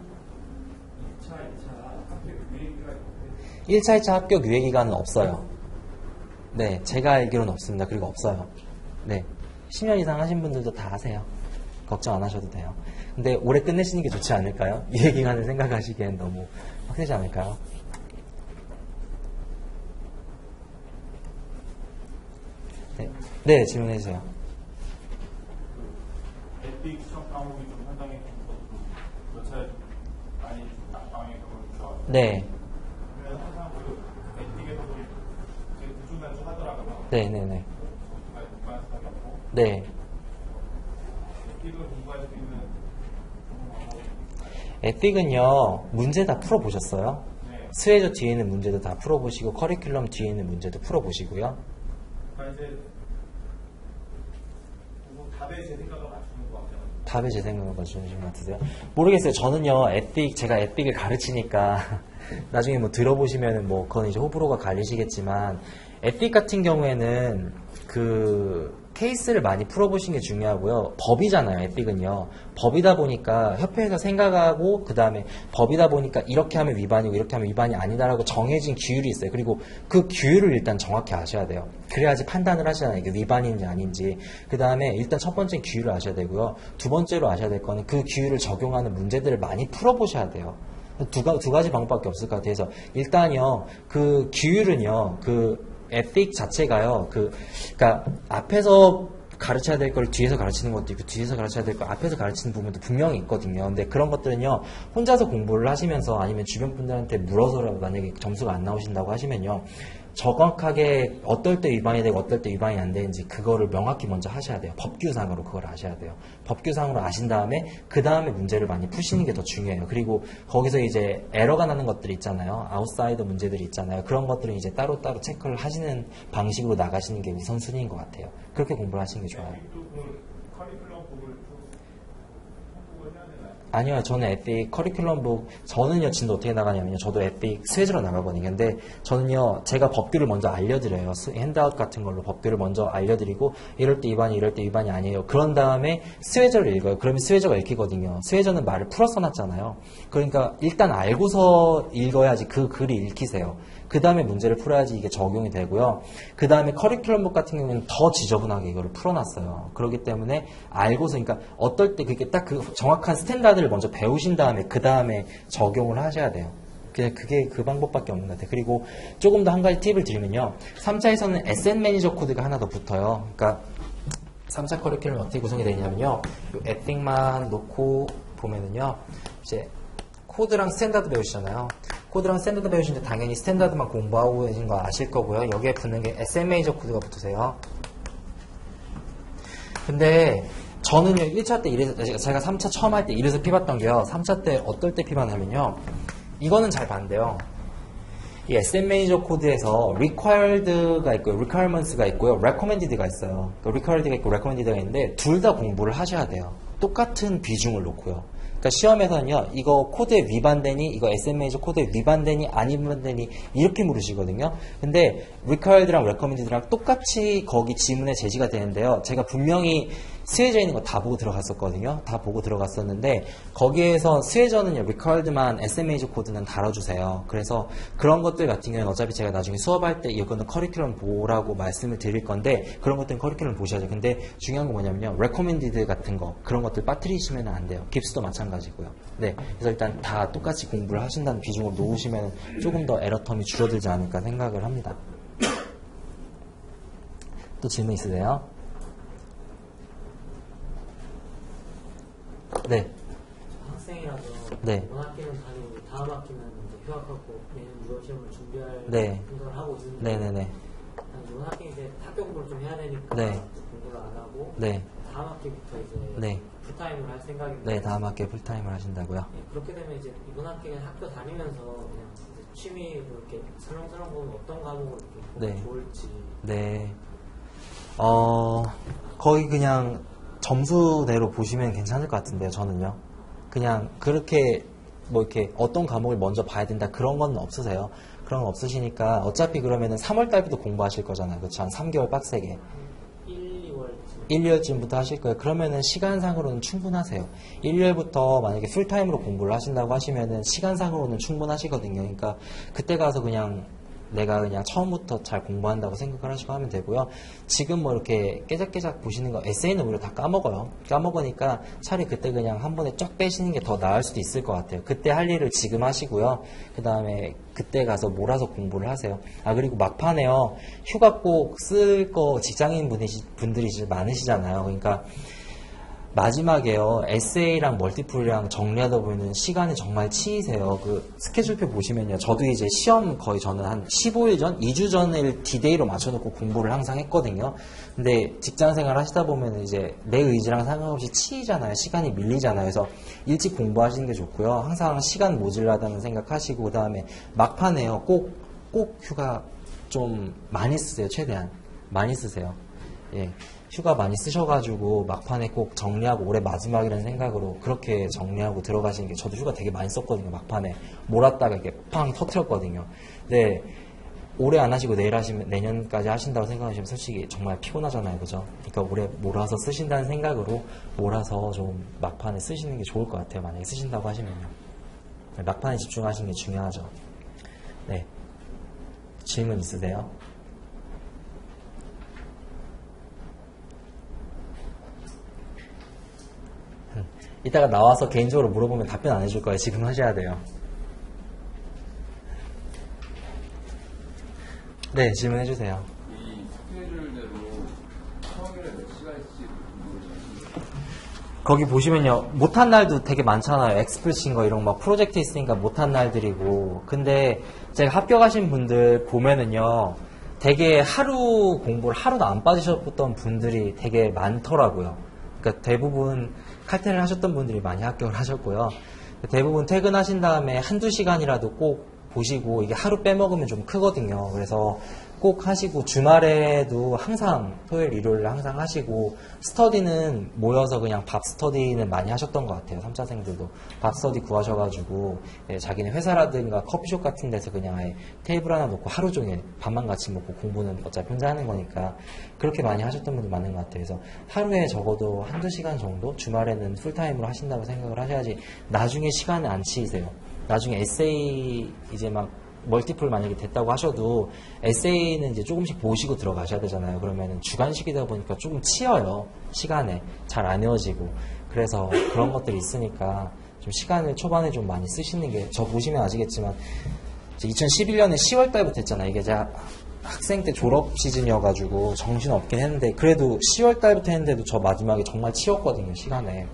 1차, 2차 합격 유예기간은 없어요. 네. 제가 알기로는 없습니다. 그리고 없어요. 네. 10년 이상 하신 분들도 다 하세요. 걱정 안 하셔도 돼요. 근데 올해 끝내시는 게 좋지 않을까요? 유예기간을 생각하시기엔 너무 빡세지 않을까요? 네, 네 질문해주세요. 에픽 시험 과목이 좀 상당히 몇 차례 많이 낙방에 그걸 네. 그러면 항상 그 에픽에서도 대중단주 하더라고요. 네네네. 공부할 수밖에 없고. 네. 에픽을 공부할 수 있는 방법이. 에픽은요, 문제 다 풀어보셨어요? 네. 스웨저 뒤에 있는 문제도 다 풀어보시고, 커리큘럼 뒤에 있는 문제도 풀어보시고요. 그러니까 이제 답에 제 생각을 맞추는 것 같아요. 답에 제 생각을 맞추는 것 같으세요? 모르겠어요. 저는요, 제가 에픽을 가르치니까, 나중에 뭐 들어보시면은 뭐, 그건 이제 호불호가 갈리시겠지만, 에픽 같은 경우에는 케이스를 많이 풀어보신 게 중요하고요. 법이잖아요, 에픽은요. 법이다 보니까 협회에서 생각하고 그 다음에 법이다 보니까 이렇게 하면 위반이고 이렇게 하면 위반이 아니다라고 정해진 규율이 있어요. 그리고 그 규율을 일단 정확히 아셔야 돼요. 그래야지 판단을 하시잖아요. 이게 위반인지 아닌지. 그 다음에 일단 첫 번째 규율을 아셔야 되고요. 두 번째로 아셔야 될 거는 그 규율을 적용하는 문제들을 많이 풀어보셔야 돼요. 두 가지 방법밖에 없을 것 같아서 일단요, 그 규율은요, 에픽 자체가요, 그러니까 앞에서 가르쳐야 될 걸 뒤에서 가르치는 것도 있고 뒤에서 가르쳐야 될 걸 앞에서 가르치는 부분도 분명히 있거든요. 근데 그런 것들은요, 혼자서 공부를 하시면서 아니면 주변 분들한테 물어서라도 만약에 점수가 안 나오신다고 하시면요, 정확하게 어떨 때 위반이 되고 어떨 때 위반이 안 되는지 그거를 명확히 먼저 하셔야 돼요. 법규상으로 그걸 아셔야 돼요. 법규상으로 아신 다음에 그 다음에 문제를 많이 푸시는 게 더 중요해요. 그리고 거기서 이제 에러가 나는 것들이 있잖아요. 아웃사이더 문제들이 있잖아요. 그런 것들은 이제 따로따로 체크를 하시는 방식으로 나가시는 게 우선순위인 것 같아요. 그렇게 공부를 하시는 게 좋아요. 커리큘럼 부분을 공부를 해야 되나요? 아니요, 저는 에픽 커리큘럼북, 저는요, 진도 어떻게 나가냐면요, 저도 에픽 스웨즈로 나가거든요. 근데 저는요, 제가 법규를 먼저 알려드려요. 핸드아웃 같은 걸로 법규를 먼저 알려드리고, 이럴 때 위반이, 이럴 때 위반이 아니에요. 그런 다음에 스웨저를 읽어요. 그러면 스웨저가 읽히거든요. 스웨저는 말을 풀어 써놨잖아요. 그러니까 일단 알고서 읽어야지 그 글이 읽히세요. 그 다음에 문제를 풀어야지 이게 적용이 되고요. 그 다음에 커리큘럼북 같은 경우는 더 지저분하게 이거를 풀어놨어요. 그렇기 때문에 알고서, 그러니까 어떨 때 그게 딱 그 정확한 스탠다드를 먼저 배우신 다음에 그 다음에 적용을 하셔야 돼요. 그냥 그게 그 방법밖에 없는 것 같아요. 그리고 조금 더 한 가지 팁을 드리면요. 3차에서는 SN 매니저 코드가 하나 더 붙어요. 그러니까 3차 커리큘럼이 어떻게 구성이 되냐면요. 에픽만 놓고 보면은요. 이제 코드랑 스탠다드 배우시잖아요. 코드랑 스탠다드 배우시는데 당연히 스탠다드만 공부하고 계신 거 아실 거고요. 여기에 붙는 게 SM 메이저 코드가 붙으세요. 근데 저는요, 1차 때 이래서, 제가 3차 처음 할 때 이래서 피봤던 게요. 3차 때 어떨 때 피봤냐면요. 이거는 잘 반대요. 이 SM 매니저 코드에서 required가 있고요, requirements가 있고요, recommended가 있어요. required가 있고 recommended가 있는데 둘 다 공부를 하셔야 돼요. 똑같은 비중을 놓고요. 그러니까 시험에서는요, 이거 코드에 위반되니, 이거 SM 매니저 코드에 위반되니, 안 위반되니, 이렇게 물으시거든요. 근데 required랑 recommended랑 똑같이 거기 지문에 제시가 되는데요. 제가 분명히 스웨저 있는 거 다 보고 들어갔었거든요. 다 보고 들어갔었는데 거기에서 스웨저는요, 리커드만 SMH 코드는 달아주세요. 그래서 그런 것들 같은 경우는 어차피 제가 나중에 수업할 때 이거는 커리큘럼 보라고 말씀을 드릴 건데 그런 것들은 커리큘럼 보셔야죠. 근데 중요한 건 뭐냐면요, 레코멘디드 같은 거 그런 것들 빠뜨리시면 안 돼요. 깁스도 마찬가지고요. 네, 그래서 일단 다 똑같이 공부를 하신다는 비중으로 놓으시면 조금 더 에러텀이 줄어들지 않을까 생각을 합니다. 또 질문 있으세요? 네. 학생이라서 네. 이번 학기는 다니고 다음 학기는 이제 휴학하고 내년 6월 시험을 준비할 네. 생각을 하고 있는데 네네네. 이번 학기 이제 학교 공부를 좀 해야 되니까 네. 공부를 안 하고 네. 다음 학기부터 이제 네. 풀타임을 할 생각인데 네, 다음 학기에 풀타임을 하신다고요? 예, 그렇게 되면 이제 이번 학기는 학교 다니면서 그냥 이제 취미로 이렇게 설렁설렁 보면 어떤 과목을 이렇게 보면 네. 좋을지 네. 거의 그냥 점수대로 보시면 괜찮을 것 같은데요, 저는요. 그냥 그렇게 뭐 이렇게 어떤 과목을 먼저 봐야 된다 그런 건 없으세요. 그런 건 없으시니까 어차피 그러면은 3월 달부터 공부하실 거잖아요. 그렇죠? 한 3개월 빡세게. 1, 2월쯤부터 하실 거예요. 그러면은 시간상으로는 충분하세요. 1, 2월부터 만약에 풀타임으로 공부를 하신다고 하시면은 시간상으로는 충분하시거든요. 그러니까 그때 가서 그냥 내가 그냥 처음부터 잘 공부한다고 생각을 하시고 하면 되고요. 지금 뭐 이렇게 깨작깨작 보시는 거 에세이는 오히려 다 까먹어요. 까먹으니까 차라리 그때 그냥 한 번에 쫙 빼시는 게 더 나을 수도 있을 것 같아요. 그때 할 일을 지금 하시고요. 그 다음에 그때 가서 몰아서 공부를 하세요. 아, 그리고 막판에요, 휴가 꼭 쓸 거 직장인 분들이 많으시잖아요. 그러니까 마지막에요, 에세이랑 멀티플이랑 정리하다 보면 시간이 정말 치이세요. 그 스케줄표 보시면요, 저도 이제 시험 거의 저는 한 15일 전, 2주 전을 디데이로 맞춰놓고 공부를 항상 했거든요. 근데 직장 생활 하시다 보면 이제 내 의지랑 상관없이 치이잖아요. 시간이 밀리잖아요. 그래서 일찍 공부하시는 게 좋고요. 항상 시간 모질라다는 생각하시고, 그 다음에 막판에요, 꼭 휴가 좀 많이 쓰세요. 최대한 많이 쓰세요. 예. 휴가 많이 쓰셔가지고 막판에 꼭 정리하고 올해 마지막이라는 생각으로 그렇게 정리하고 들어가시는 게, 저도 휴가 되게 많이 썼거든요. 막판에 몰았다가 이렇게 팡 터트렸거든요. 근데 올해 안 하시고 내년까지 하신다고 생각하시면 솔직히 정말 피곤하잖아요. 그죠? 그러니까 올해 몰아서 쓰신다는 생각으로 몰아서 좀 막판에 쓰시는 게 좋을 것 같아요. 만약에 쓰신다고 하시면요. 막판에 집중하시는 게 중요하죠. 네. 질문 있으세요? 이따가 나와서 개인적으로 물어보면 답변 안 해줄 거예요. 지금 하셔야 돼요. 네, 질문해 주세요. 이 스케줄대로 평일에 몇 시간씩 거기 보시면요, 못한 날도 되게 많잖아요. 엑스플 거 이런 막 프로젝트 있으니까 못한 날들이고. 근데 제가 합격하신 분들 보면은요, 되게 하루 공부를 하루도 안 빠지셨던 분들이 되게 많더라고요. 그러니까 대부분 칼퇴를 하셨던 분들이 많이 합격을 하셨고요. 대부분 퇴근하신 다음에 한두 시간이라도 꼭 보시고, 이게 하루 빼먹으면 좀 크거든요. 그래서 꼭 하시고, 주말에도 항상 토요일, 일요일 항상 하시고, 스터디는 모여서 그냥 밥 스터디는 많이 하셨던 것 같아요. 3차생들도 밥 스터디 구하셔가지고, 예, 자기네 회사라든가 커피숍 같은 데서 그냥 아예 테이블 하나 놓고 하루 종일 밥만 같이 먹고, 공부는 어차피 혼자 하는 거니까 그렇게 많이 하셨던 분들 많은 것 같아요. 그래서 하루에 적어도 한두 시간 정도, 주말에는 풀타임으로 하신다고 생각을 하셔야지 나중에 시간을 안 치이세요. 나중에 에세이 이제 막 멀티플 만약에 됐다고 하셔도 에세이는 이제 조금씩 보시고 들어가셔야 되잖아요. 그러면은 주간식이다 보니까 조금 치여요. 시간에 잘 안 외워지고. 그래서 그런 것들이 있으니까 좀 시간을 초반에 좀 많이 쓰시는 게, 저 보시면 아시겠지만 2011년에 10월 달부터 했잖아요. 이게 제가 학생 때 졸업 시즌이어가지고 정신 없긴 했는데, 그래도 10월 달부터 했는데도 저 마지막에 정말 치웠거든요. 시간에.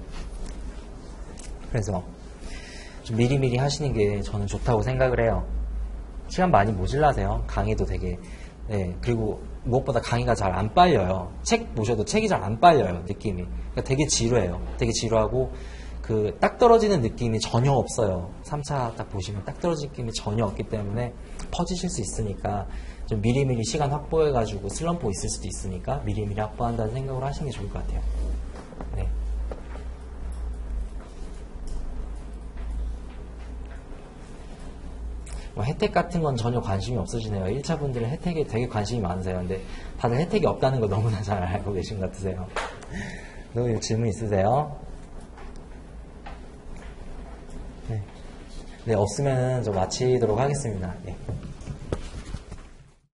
그래서 좀 미리미리 하시는 게 저는 좋다고 생각을 해요. 시간 많이 모질라세요. 강의도 되게, 네, 그리고 무엇보다 강의가 잘 안 빨려요. 책 보셔도 책이 잘 안 빨려요. 느낌이. 그러니까 되게 지루해요. 되게 지루하고, 그 딱 떨어지는 느낌이 전혀 없어요. 3차 딱 보시면 딱 떨어지는 느낌이 전혀 없기 때문에 퍼지실 수 있으니까 좀 미리미리 시간 확보해가지고, 슬럼프 있을 수도 있으니까 미리미리 확보한다는 생각으로 하시는 게 좋을 것 같아요. 네. 뭐 혜택 같은 건 전혀 관심이 없으시네요. 1차 분들은 혜택에 되게 관심이 많으세요. 근데 다들 혜택이 없다는 거 너무나 잘 알고 계신 것 같으세요. 또 질문 있으세요? 네. 네, 없으면 좀 마치도록 하겠습니다. 네.